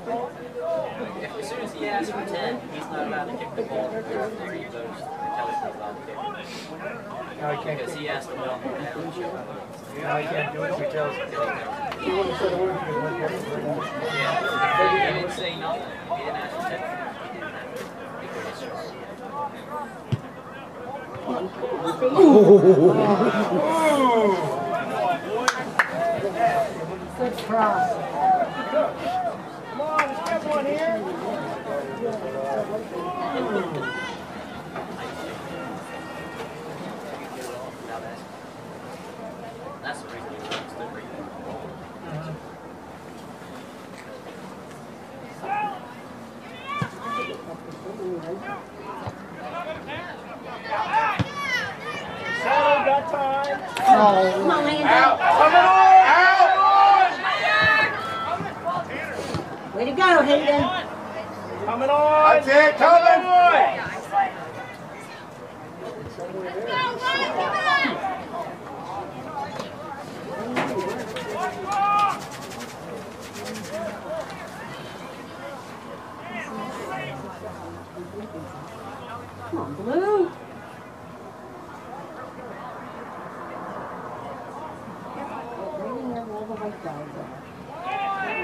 As soon as he asks for ten, he's not allowed to kick the ball. There's three of those Kelly's not allowed to kick. Now he can't Because do he it. asked him to Now he can't do it. He tells him. He wouldn't have said a word. He was like, Yeah, he didn't say nothing. He didn't ask for ten. He didn't have to. Because it's just- Good cross. Come on, let's get one here. That's the reason he wants to bring it. Settle, got time. Come on, Landon. Out. Coming on. Out. Way to go, Hayden. Coming on. That's it. Coming on. Come on, Blue. Waiting there where all the white guys are.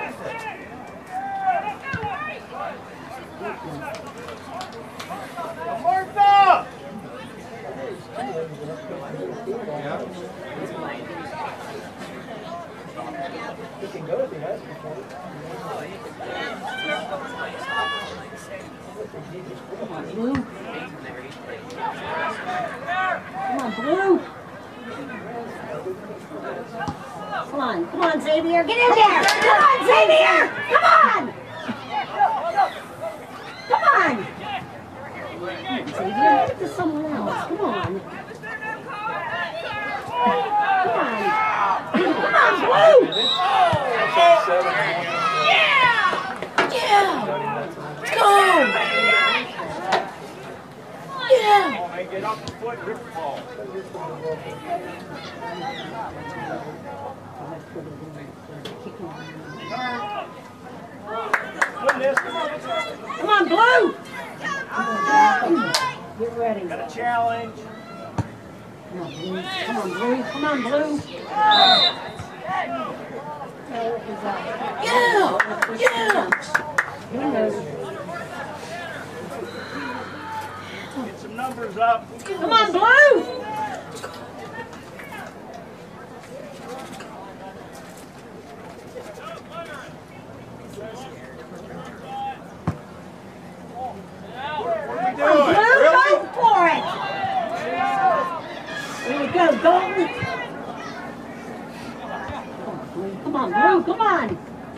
Martha. He can go if he has to. Come on, Blue. Come on, Blue. Come on, come on, Xavier, get in there! Come on, Xavier! Come on! Come on! Xavier, get to someone else. Come on. Come on. Come on, Blue! Yeah! Yeah! Go! Yeah! Oh, man, get off the foot, rip the ball. Win this. Come on, Blue! Get ready. Got a challenge. Come on, Blue. Come on, Blue. Come on, Blue. Yeah! Yeah! Who knows? Get some numbers up. Come on, Blue! Dalton. Come on, Blue, come on.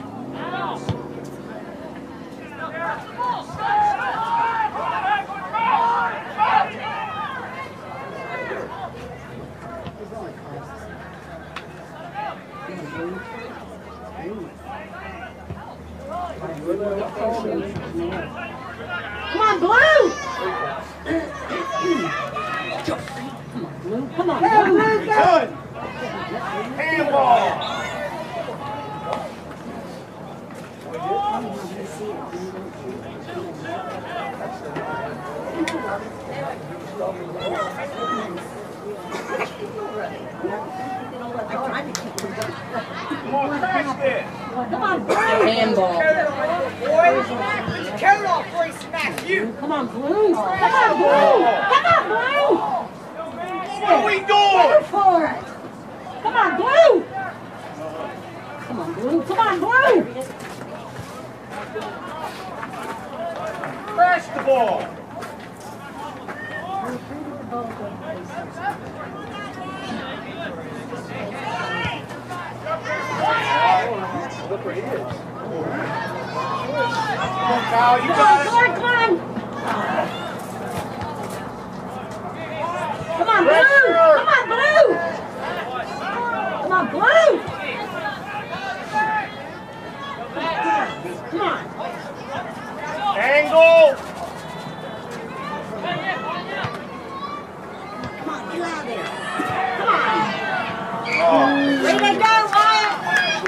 Come on, Blue! Come on, Blue, Blue, Good. Handball. Come on, crash it. Come on, Blue! Handball. Count off before he smacks you. Come on, Blue! Come on, Blue! Come on, Blue! What are we Go doing? for it! Come on, Blue! Come on, Blue! Come on, Blue! Crash the ball. Look where he is. Come on, Kyle, you Come got on, it. come on, come on! Come on, Blue! Come on, Blue! Come on, Blue! Come on! Angle. Come on, get out of there! Come on! Oh. Way to go, Wyatt!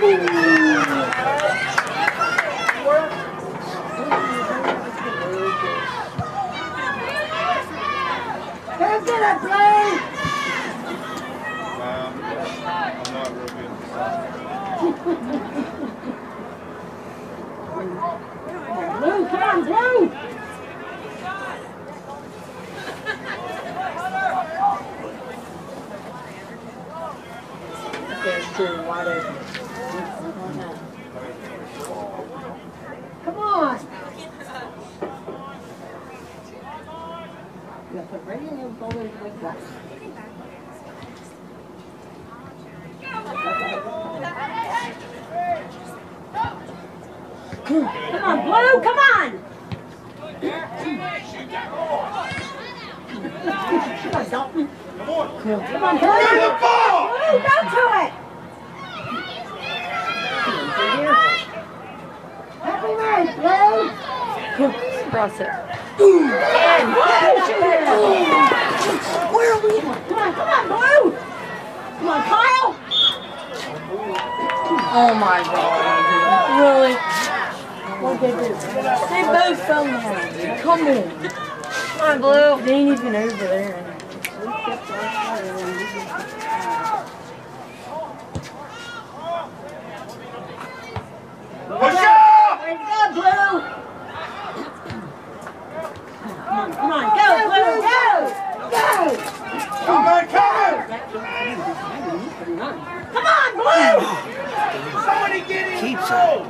Who's gonna play? Um, I'm not real good at soccer. Blue, come on, Blue! That's true, wide open. Come on! You gotta put right in there, go into the glass. Come on, Blue, come on! Come on, Dalton. Come on. Come on, Blue! Give the ball. Blue, go to it! Happy race, Blue! Cross it. Where are we? Come on, come on, Blue! Come on, Kyle! Oh my god. Really? What'd they do? They both fell down. Come on. Come on, Blue. They ain't even over there. Push up. Way to go, Blue! Come on, come on, go, Blue, go! Go! Coming, coming. Come on, Blue! Somebody get in. Keeps Go.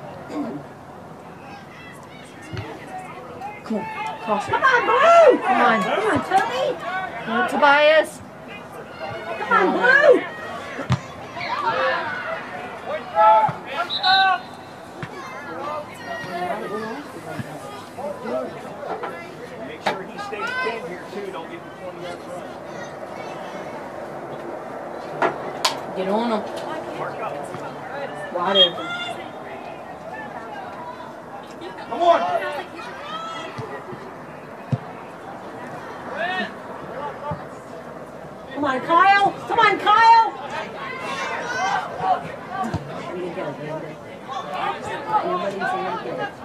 Come on. Cross it. Come on, Blue! Come on. Come on, Toby! Come on, Tobias. Come on, Blue! Make sure he stays pinned here too. Don't get the twenty yard run. Get on him. Wide open. Come on. Come on, Kyle! Come on, Kyle! Nobody's gonna get it.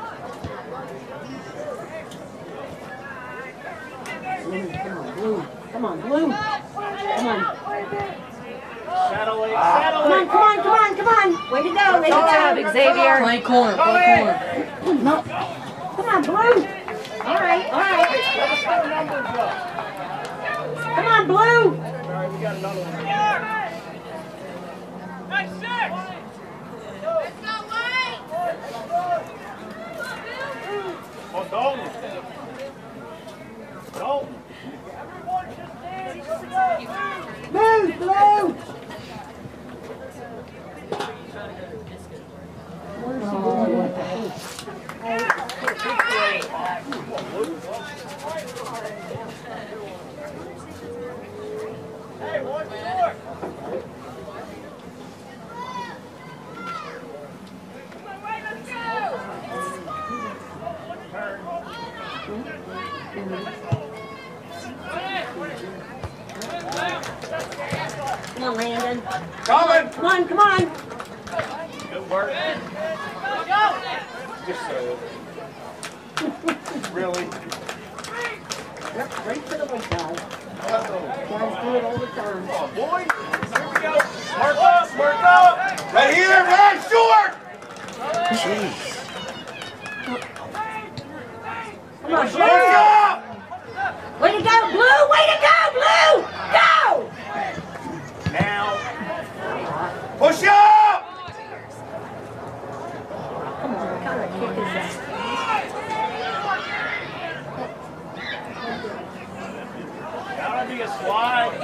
Come on, Blue. Come on, Blue. Come on. Saddle it. Saddle Come on, it. come on, come on, come on. Way to go, way to Good job, go. Xavier. Play corner, play corner. No. Come on, Blue. All right, all right. Let's get the numbers up. Come on, Blue. All right, we got another one. Nice six. Oh, Dalton. Dalton. Move. Come on, Landon. Coming. Come on, come on. Good work. Just so. Really? Yep, right to the weight, guys. Uh-oh. Guys do it all the time. Come on, boy. Here we go. Mark up, mark up. Right here, right short. Jeez. Come on, Push Blue. up. Way to go, Blue. Way to go, Blue. Go. Now. Push up. Come on, what kind of kick is that? Gotta be a slide.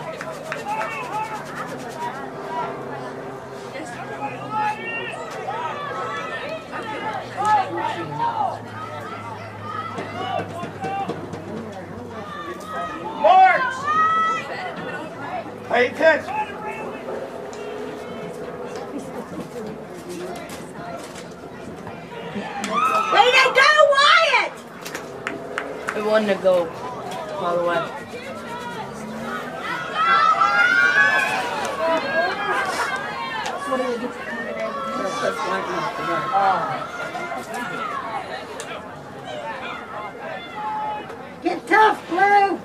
March! Pay attention. Way to go, Wyatt! It wasn't a goal, by the way. What do we get to come in? Get tough, Blue!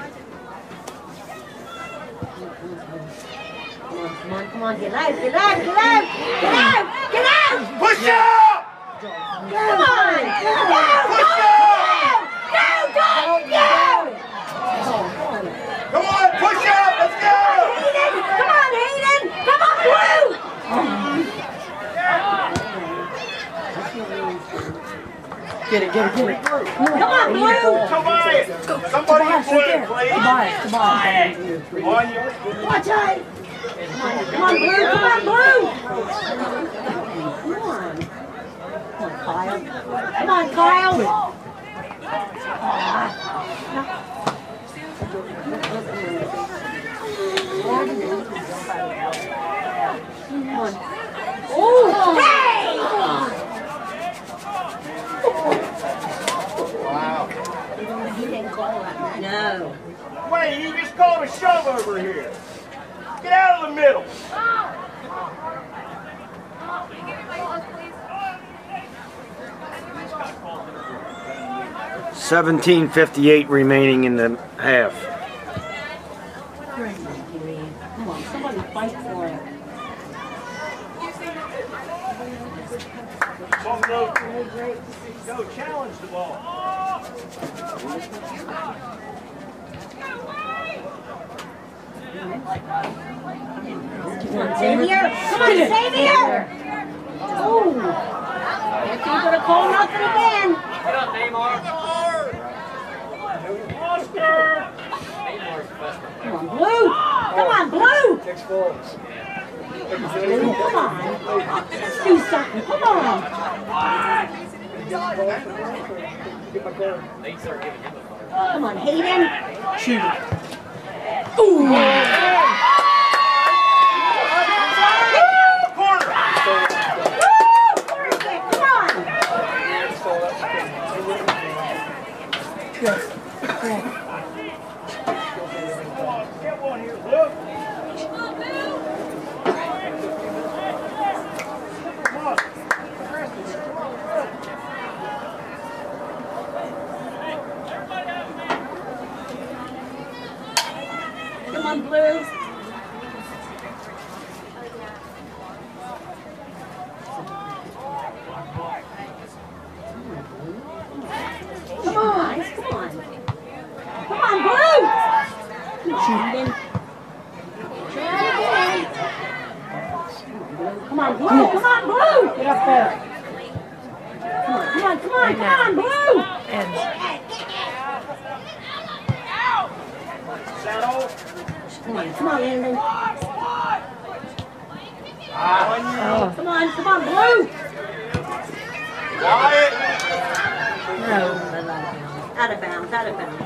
Come on, come on, come on, get out, get out, get out, get out, get out! Push up! Come on! Go, Push go, up! go, go, go! Come on, push up! Let's go! Hayden! Come on, Hayden! Come on, Blue! Get it, get it, get it. Come on, Blue! Tobias! Somebody in blue, please! Tobias, Tobias. On your... Watch out! Come on, come on, Blue! Come on, Blue! Come on. Come on, Kyle. Come on, Kyle! Come on. Oh! Hey! Wow. He didn't call that. No. Wait, you just called a shove over here. Get out of the middle. seventeen fifty-eight remaining in the half. Come on, somebody fight for it. Ball go. Go, challenge the ball. Come on, Xavier! Come on, Xavier! Oh! If you're gonna call nothing again. Get up, Neymar. Oscar! Neymar's the best one. Come on, Blue! Come on, Blue! Six balls. Blue, come on. Let's do something. Come on. Get my card. They start giving him a card. Come on, Hayden. Shoot it. Ooh! Corner! Woo! Come on. Yes. Yes. Get one here, look. Come on. Come on, Blue. Come on, come on. Come on, Blue! Hayden. Try it again. Come on, Blue. Come on, Blue. Get up there. Come on, come on, come on, come on, Blue. And Settle. Come on, come on, Landon. Ah, Come on, come on, Blue. Wyatt. no. Out of bounds, out of bounds.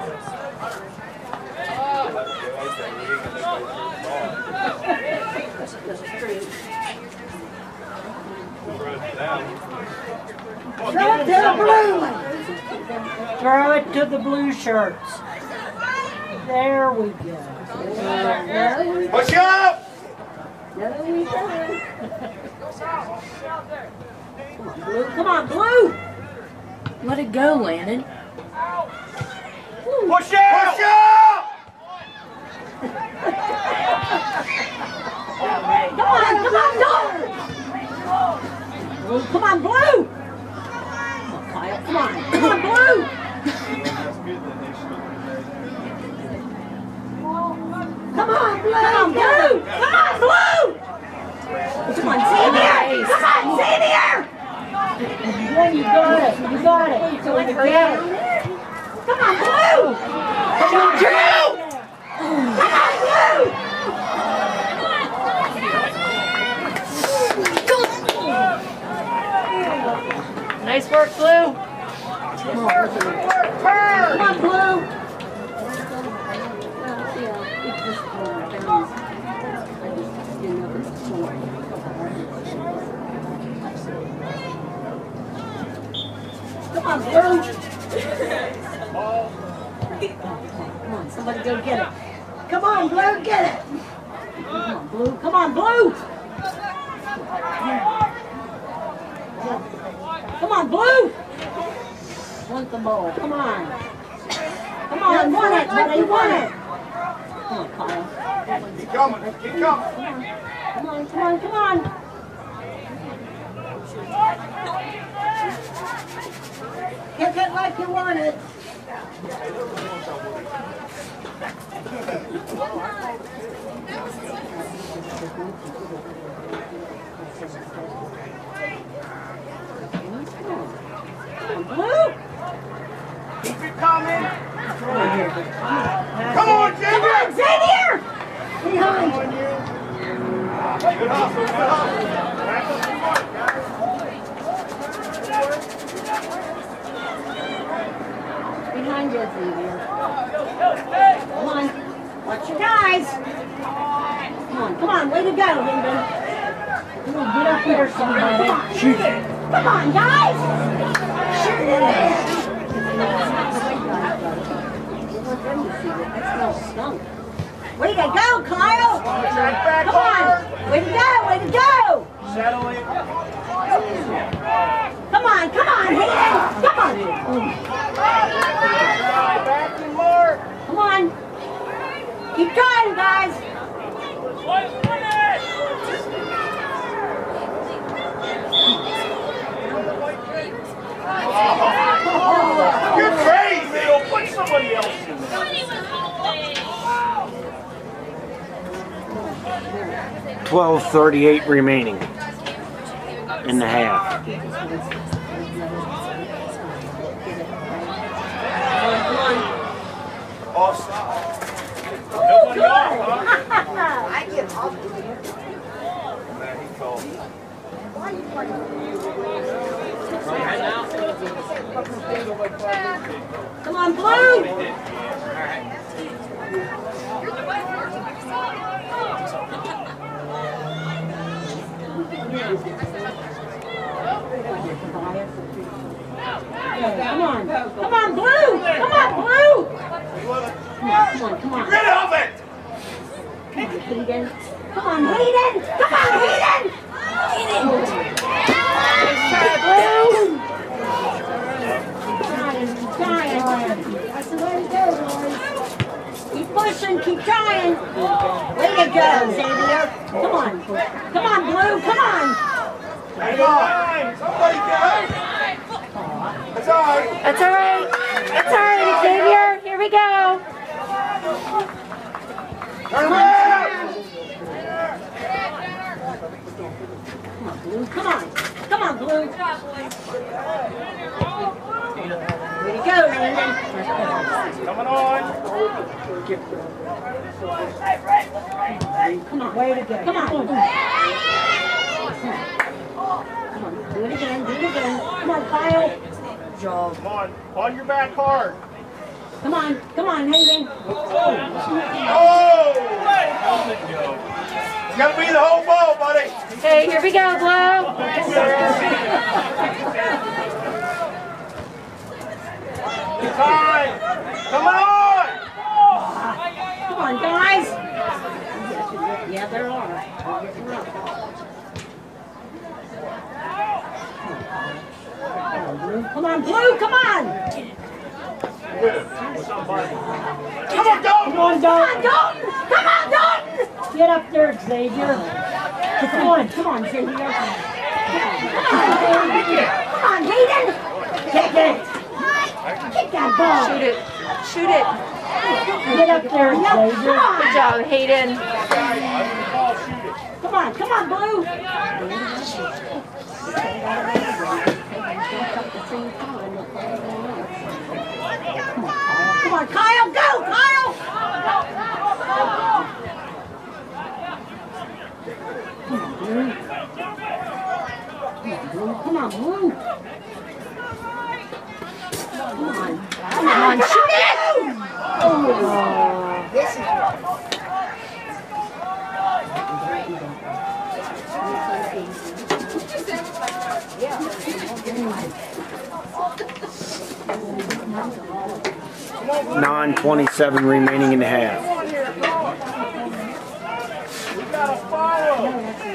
Throw it to the Blue. Throw it to the blue shirts. There we go. There we go. Push up! There we go. Come on, blue. Come on, blue. Let it go, Landon. Push out! Push out! Come on, come on, go! Blue, come on, blue! Come on, Kyle, come on, come on, blue! Come on, blue! Come on, blue! Come on, blue! Come on, Xavier! Come on, Xavier! Yeah, you got it, you got it. So let's hurry up. Come on, blue! Come on, Drew! Come on, blue! Nice work, Blue. Come on, blue! Come on, blue! Come on, somebody go get it. Come on, blue, get it! Come on, blue, come on, blue! Come on, blue! Want the ball, come on. Come on, won it, buddy, won it! Come on, Kyle. Keep coming, keep coming. Come on, come on, come on! Kick it like you want it. Blue! Keep it coming. Come Come on, Xavier! Come on, Xavier! Behind you. Good hustle, good hustle. Back up the front, guys. Behind you, Xavier. Come on. Watch your guys. Come on, come on. Way to go, Linden. Come on, get up here, somebody. Shoot it. Come on, guys. Shoot it. Way to go, Kyle. Come on. Way to go, way to go. Settle it. Come on, come on, Hayden. Come on. Back to Mark. Come on. Keep trying, guys. You're crazy. Put somebody else in there. twelve thirty-eight remaining in the half. Offside. Nobody off, huh? I get off. Man, he called. Come on, Blue! Come on, come on, Blue! Come on, Blue! Come on, come on, come on. Get rid of it! Come on, Hayden. Come on, Hayden! Come on, Hayden! Hayden! Blue! That's the way to go, boys. Keep pushing, keep trying. Way to go, Xavier. Come on. Come on, Blue, come on. Hang on. Somebody get it. That's all right. That's all right. That's all right, Xavier. Here we go. Turn around. Come on, Blue, come on. Come on, Blue. Way to go, Landon. Coming on. Come on, way to go. Come on. Come on, do it again, do it again. Come on, Kyle. Come on. On your back hard. Come on, come on, Hayden. Oh! It's got to be the whole ball, buddy. Okay, here we go, Blue. time! Come on! Come on, guys! Yeah, there are. Come on, Blue, come on! Come on, Dalton! Come on, Dalton! Come on, Dalton! Get up there, Xavier. Come on, come on, Xavier. Come on, Hayden! Kick it! Kick that ball! Shoot it. Shoot it. Get up there, Xavier. Good job, Hayden. Come on, come on, Blue! Come on, Kyle, go, Kyle! Come on, Blue. Come on, come on, shoot it! Oh, this is nine twenty-seven remaining in the half. We gotta follow!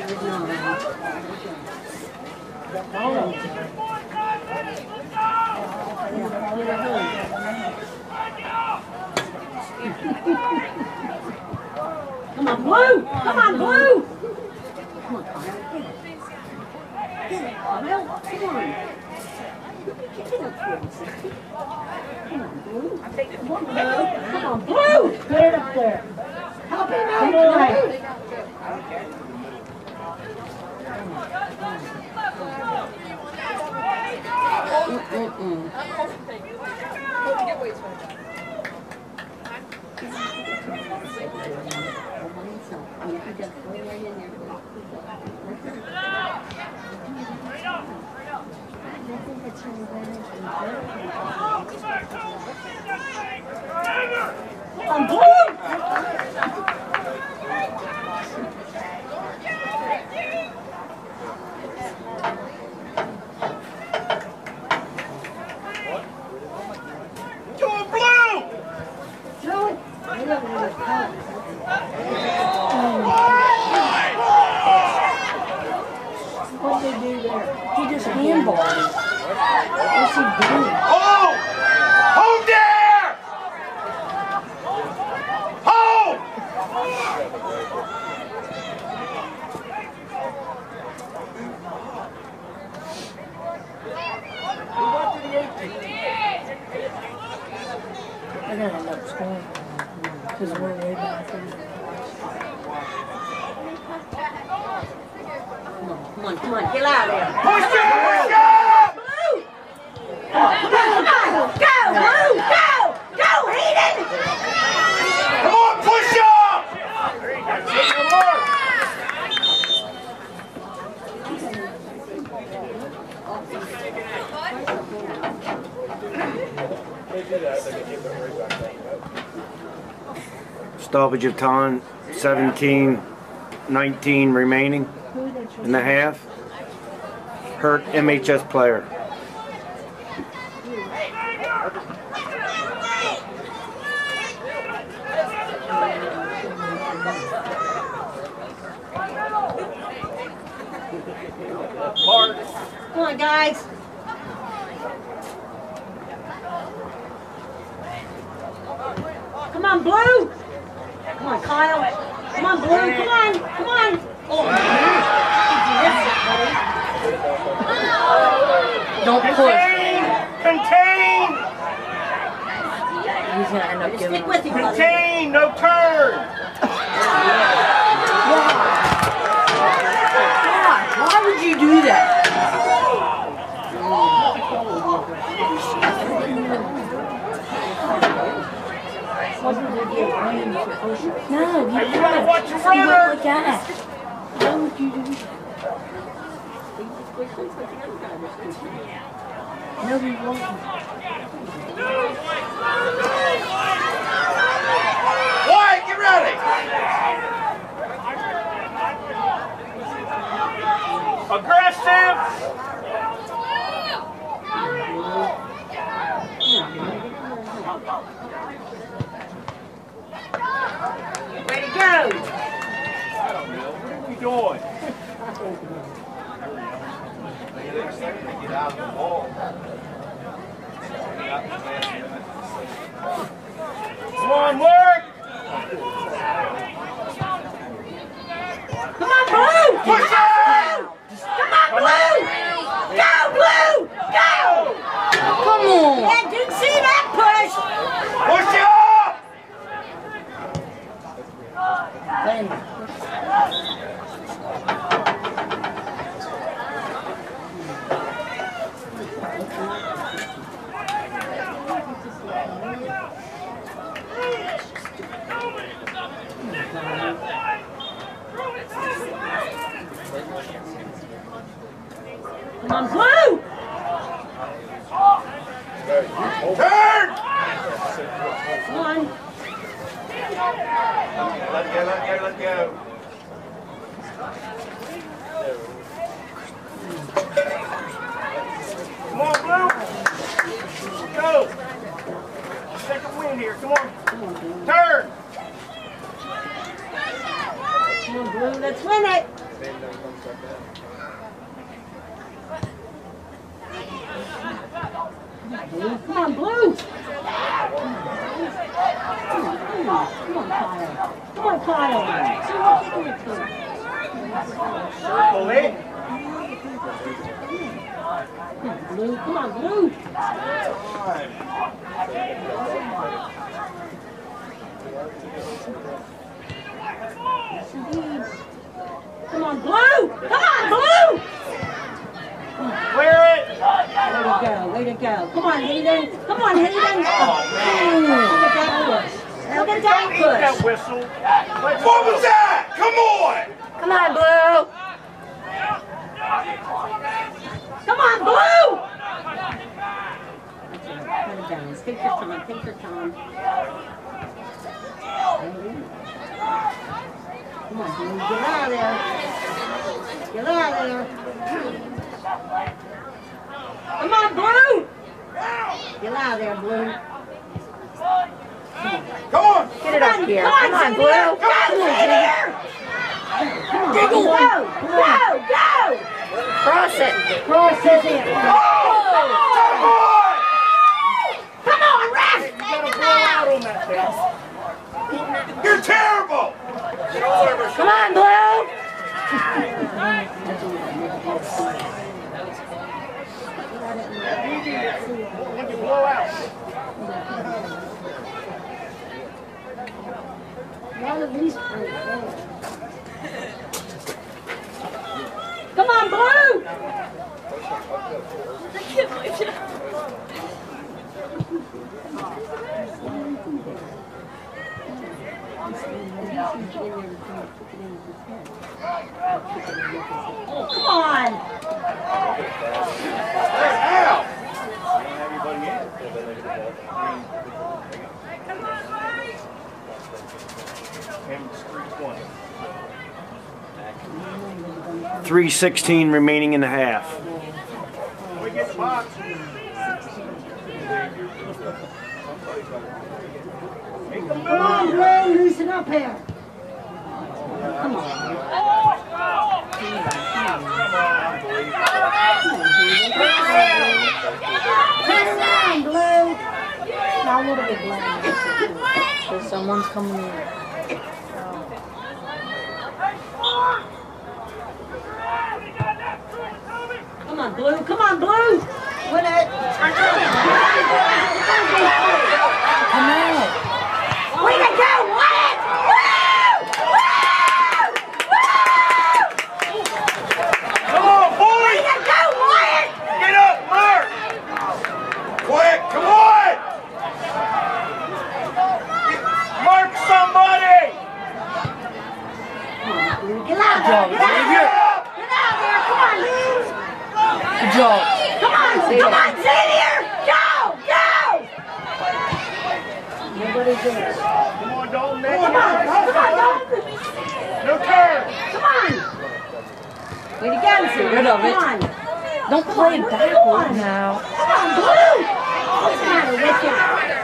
Come on, Blue! Come on, Blue! Come on, Kyle. Get it, Kyle. Come on. Get it up there. Come on, Blue. Come on, Blue. Come on, Blue! Get it up there. Help him out, Blue. Mm-mm-mm. Come on, Blue! What did they do there? He just handballed. What's he doing? Hold! Hold there! Hold! They're gonna end up scoring because we're way back. Come on, come on, get out of there. Push it! Push it! Blue! Come on, come on, go, Blue, go! Go, Hayden! Come on, push up! That's it, come on. Stoppage of time, seventeen nineteen remaining in the half. Hurt M H S player. Come on, guys. Come on, Blue. Come on, Kyle. Come on, Blue. Come on. Come on. Oh, Don't push. Contain! Contain! He's gonna end up giving stick with him, buddy. Contain! No turn! Why would you do that? No, you Hey, you gotta watch your You went runner! like that. Why would you do that? No, he wasn't. Wyatt, get ready! Aggressive! Come on, work! Come on, Blue! Push it! Come on, Blue! Go, Blue! Go! Come on. Yeah, didn't see that push! Push it up! Glenn. Come on, Blue! Turn! Come on. Let go, let go, let go. Come on, Blue! Go! Second win here, come on. Turn! Come on, Blue, let's win it! Blue, come on, Blue! Come on, come on, come on, Kyle. Come on, Kyle. See what you can do. Circle it. Come on, Blue, come on, Blue. Yes, indeed. Come on, Blue! Come on, Blue! Clear it! Way to go, way to go. Come on, Hayden. Come on, Hayden. Oh, man. Look at that push. Look at that Eat that push. whistle. What was that? Come on! Come on, Blue. Come on, Blue! Put it down. Take your time, take your time. Come on, Blue. Get out of there. Get out of there. Come on, Blue! Get out of there, Blue. Come on! Get it up here. Come on, Come on, Xavier. Blue. Go, Xavier! Come on, go, go, go! Cross it. Cross it in. Come on! Come on, ref! You gotta blow out on that thing. You're terrible! Come on, Blue. When you blow out. One of these Come on, Blue! I can't believe it. Oh, come on! Ow! three sixteen remaining in the half. We get the box. Come on, Blue, loosen up here. Come on. Turn around, Blue. Now, what are we blaming? So someone's coming in. Come on, Blue. Come on, Blue. Win it. Come on. Way to go, win it. Woo! Woo! Woo! Come on, boys! Way to go, Wyatt! Get up, Mark! Quick, come on! Mark somebody! Get out there, get out there! Get out there, come on! Good job. Come on, come on, Xavier! Go, go! Nobody's there. Come on, Dalton. Come on, come on, Dalton! No turn! Come on! Way to go, Xavier. rid of it. Come on. Don't play it backwards now. Come on, Blue! What's the matter with you?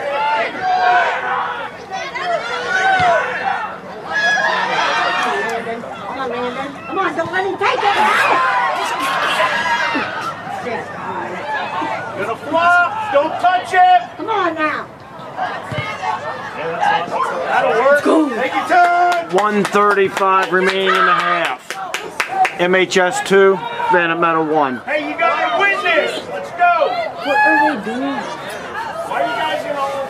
Come on, Landon. Come on, don't let him take it. Gonna flop. Don't touch it. Come on now. That'll work. Take your time. one thirty-five remaining in the half. M H S two, Phantom Metal one. Hey, you gotta win this. Let's go. What are they doing? Why you guys in all?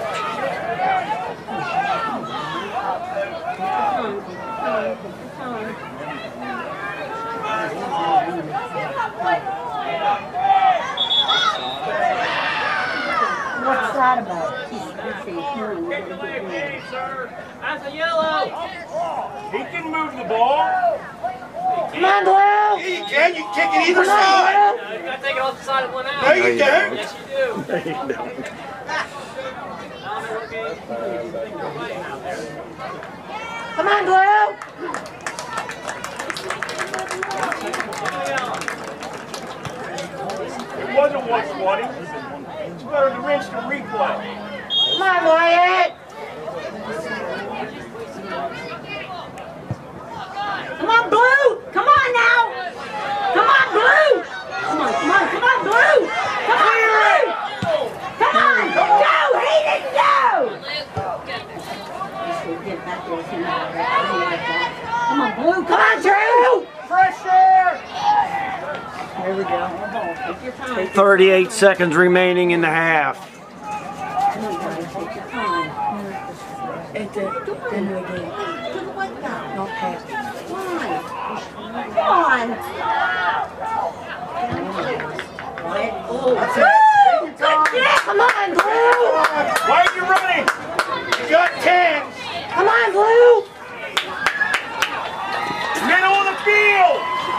What's that about? He's saying, That's a yellow. He can move the ball. Come on, Blue! Yeah, you can. You can kick it either Come on, side. No, you gotta take it off the side of one out. No, you don't. Yes, you do. No, you don't. Come on, Blue! It wasn't one twenty. It's better to rinse the replay. Come on, Wyatt! come on, Blue! Come on now! Come on, Blue! Come on, come on, come on, Blue! Come on, Blue! Come on! Go! Hayden, go! Get back there, see how I like that. Come on, Blue! Come on, Drew! Pressure. There we go. Take your time. thirty-eight seconds remaining in the half. Come on, guys, take your time. It's a then we do. To the what now? Not pass. Come on. Come on. Oh, Blue! Good kick! Come on, Blue! Why are you running? You got ten. Come on, Blue! Middle of the field.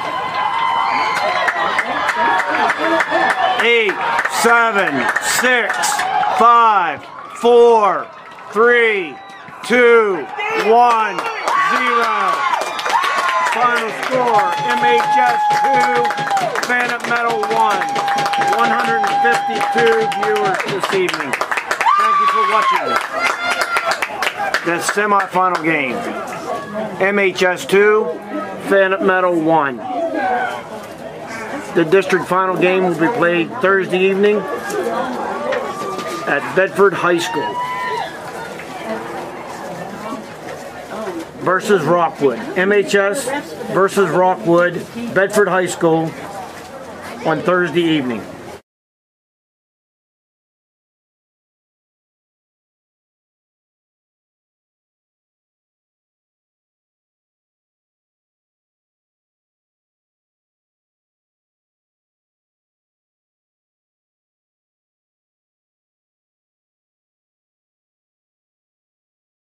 Eight, seven, six, five, four, three, two, one, zero. Final score, M H S two, Phantom Metal one. one hundred fifty-two viewers this evening. Thank you for watching the semifinal game. M H S two, Phantom Metal one. The district final game will be played Thursday evening at Bedford High School versus Rockwood. M H S versus Rockwood, Bedford High School on Thursday evening.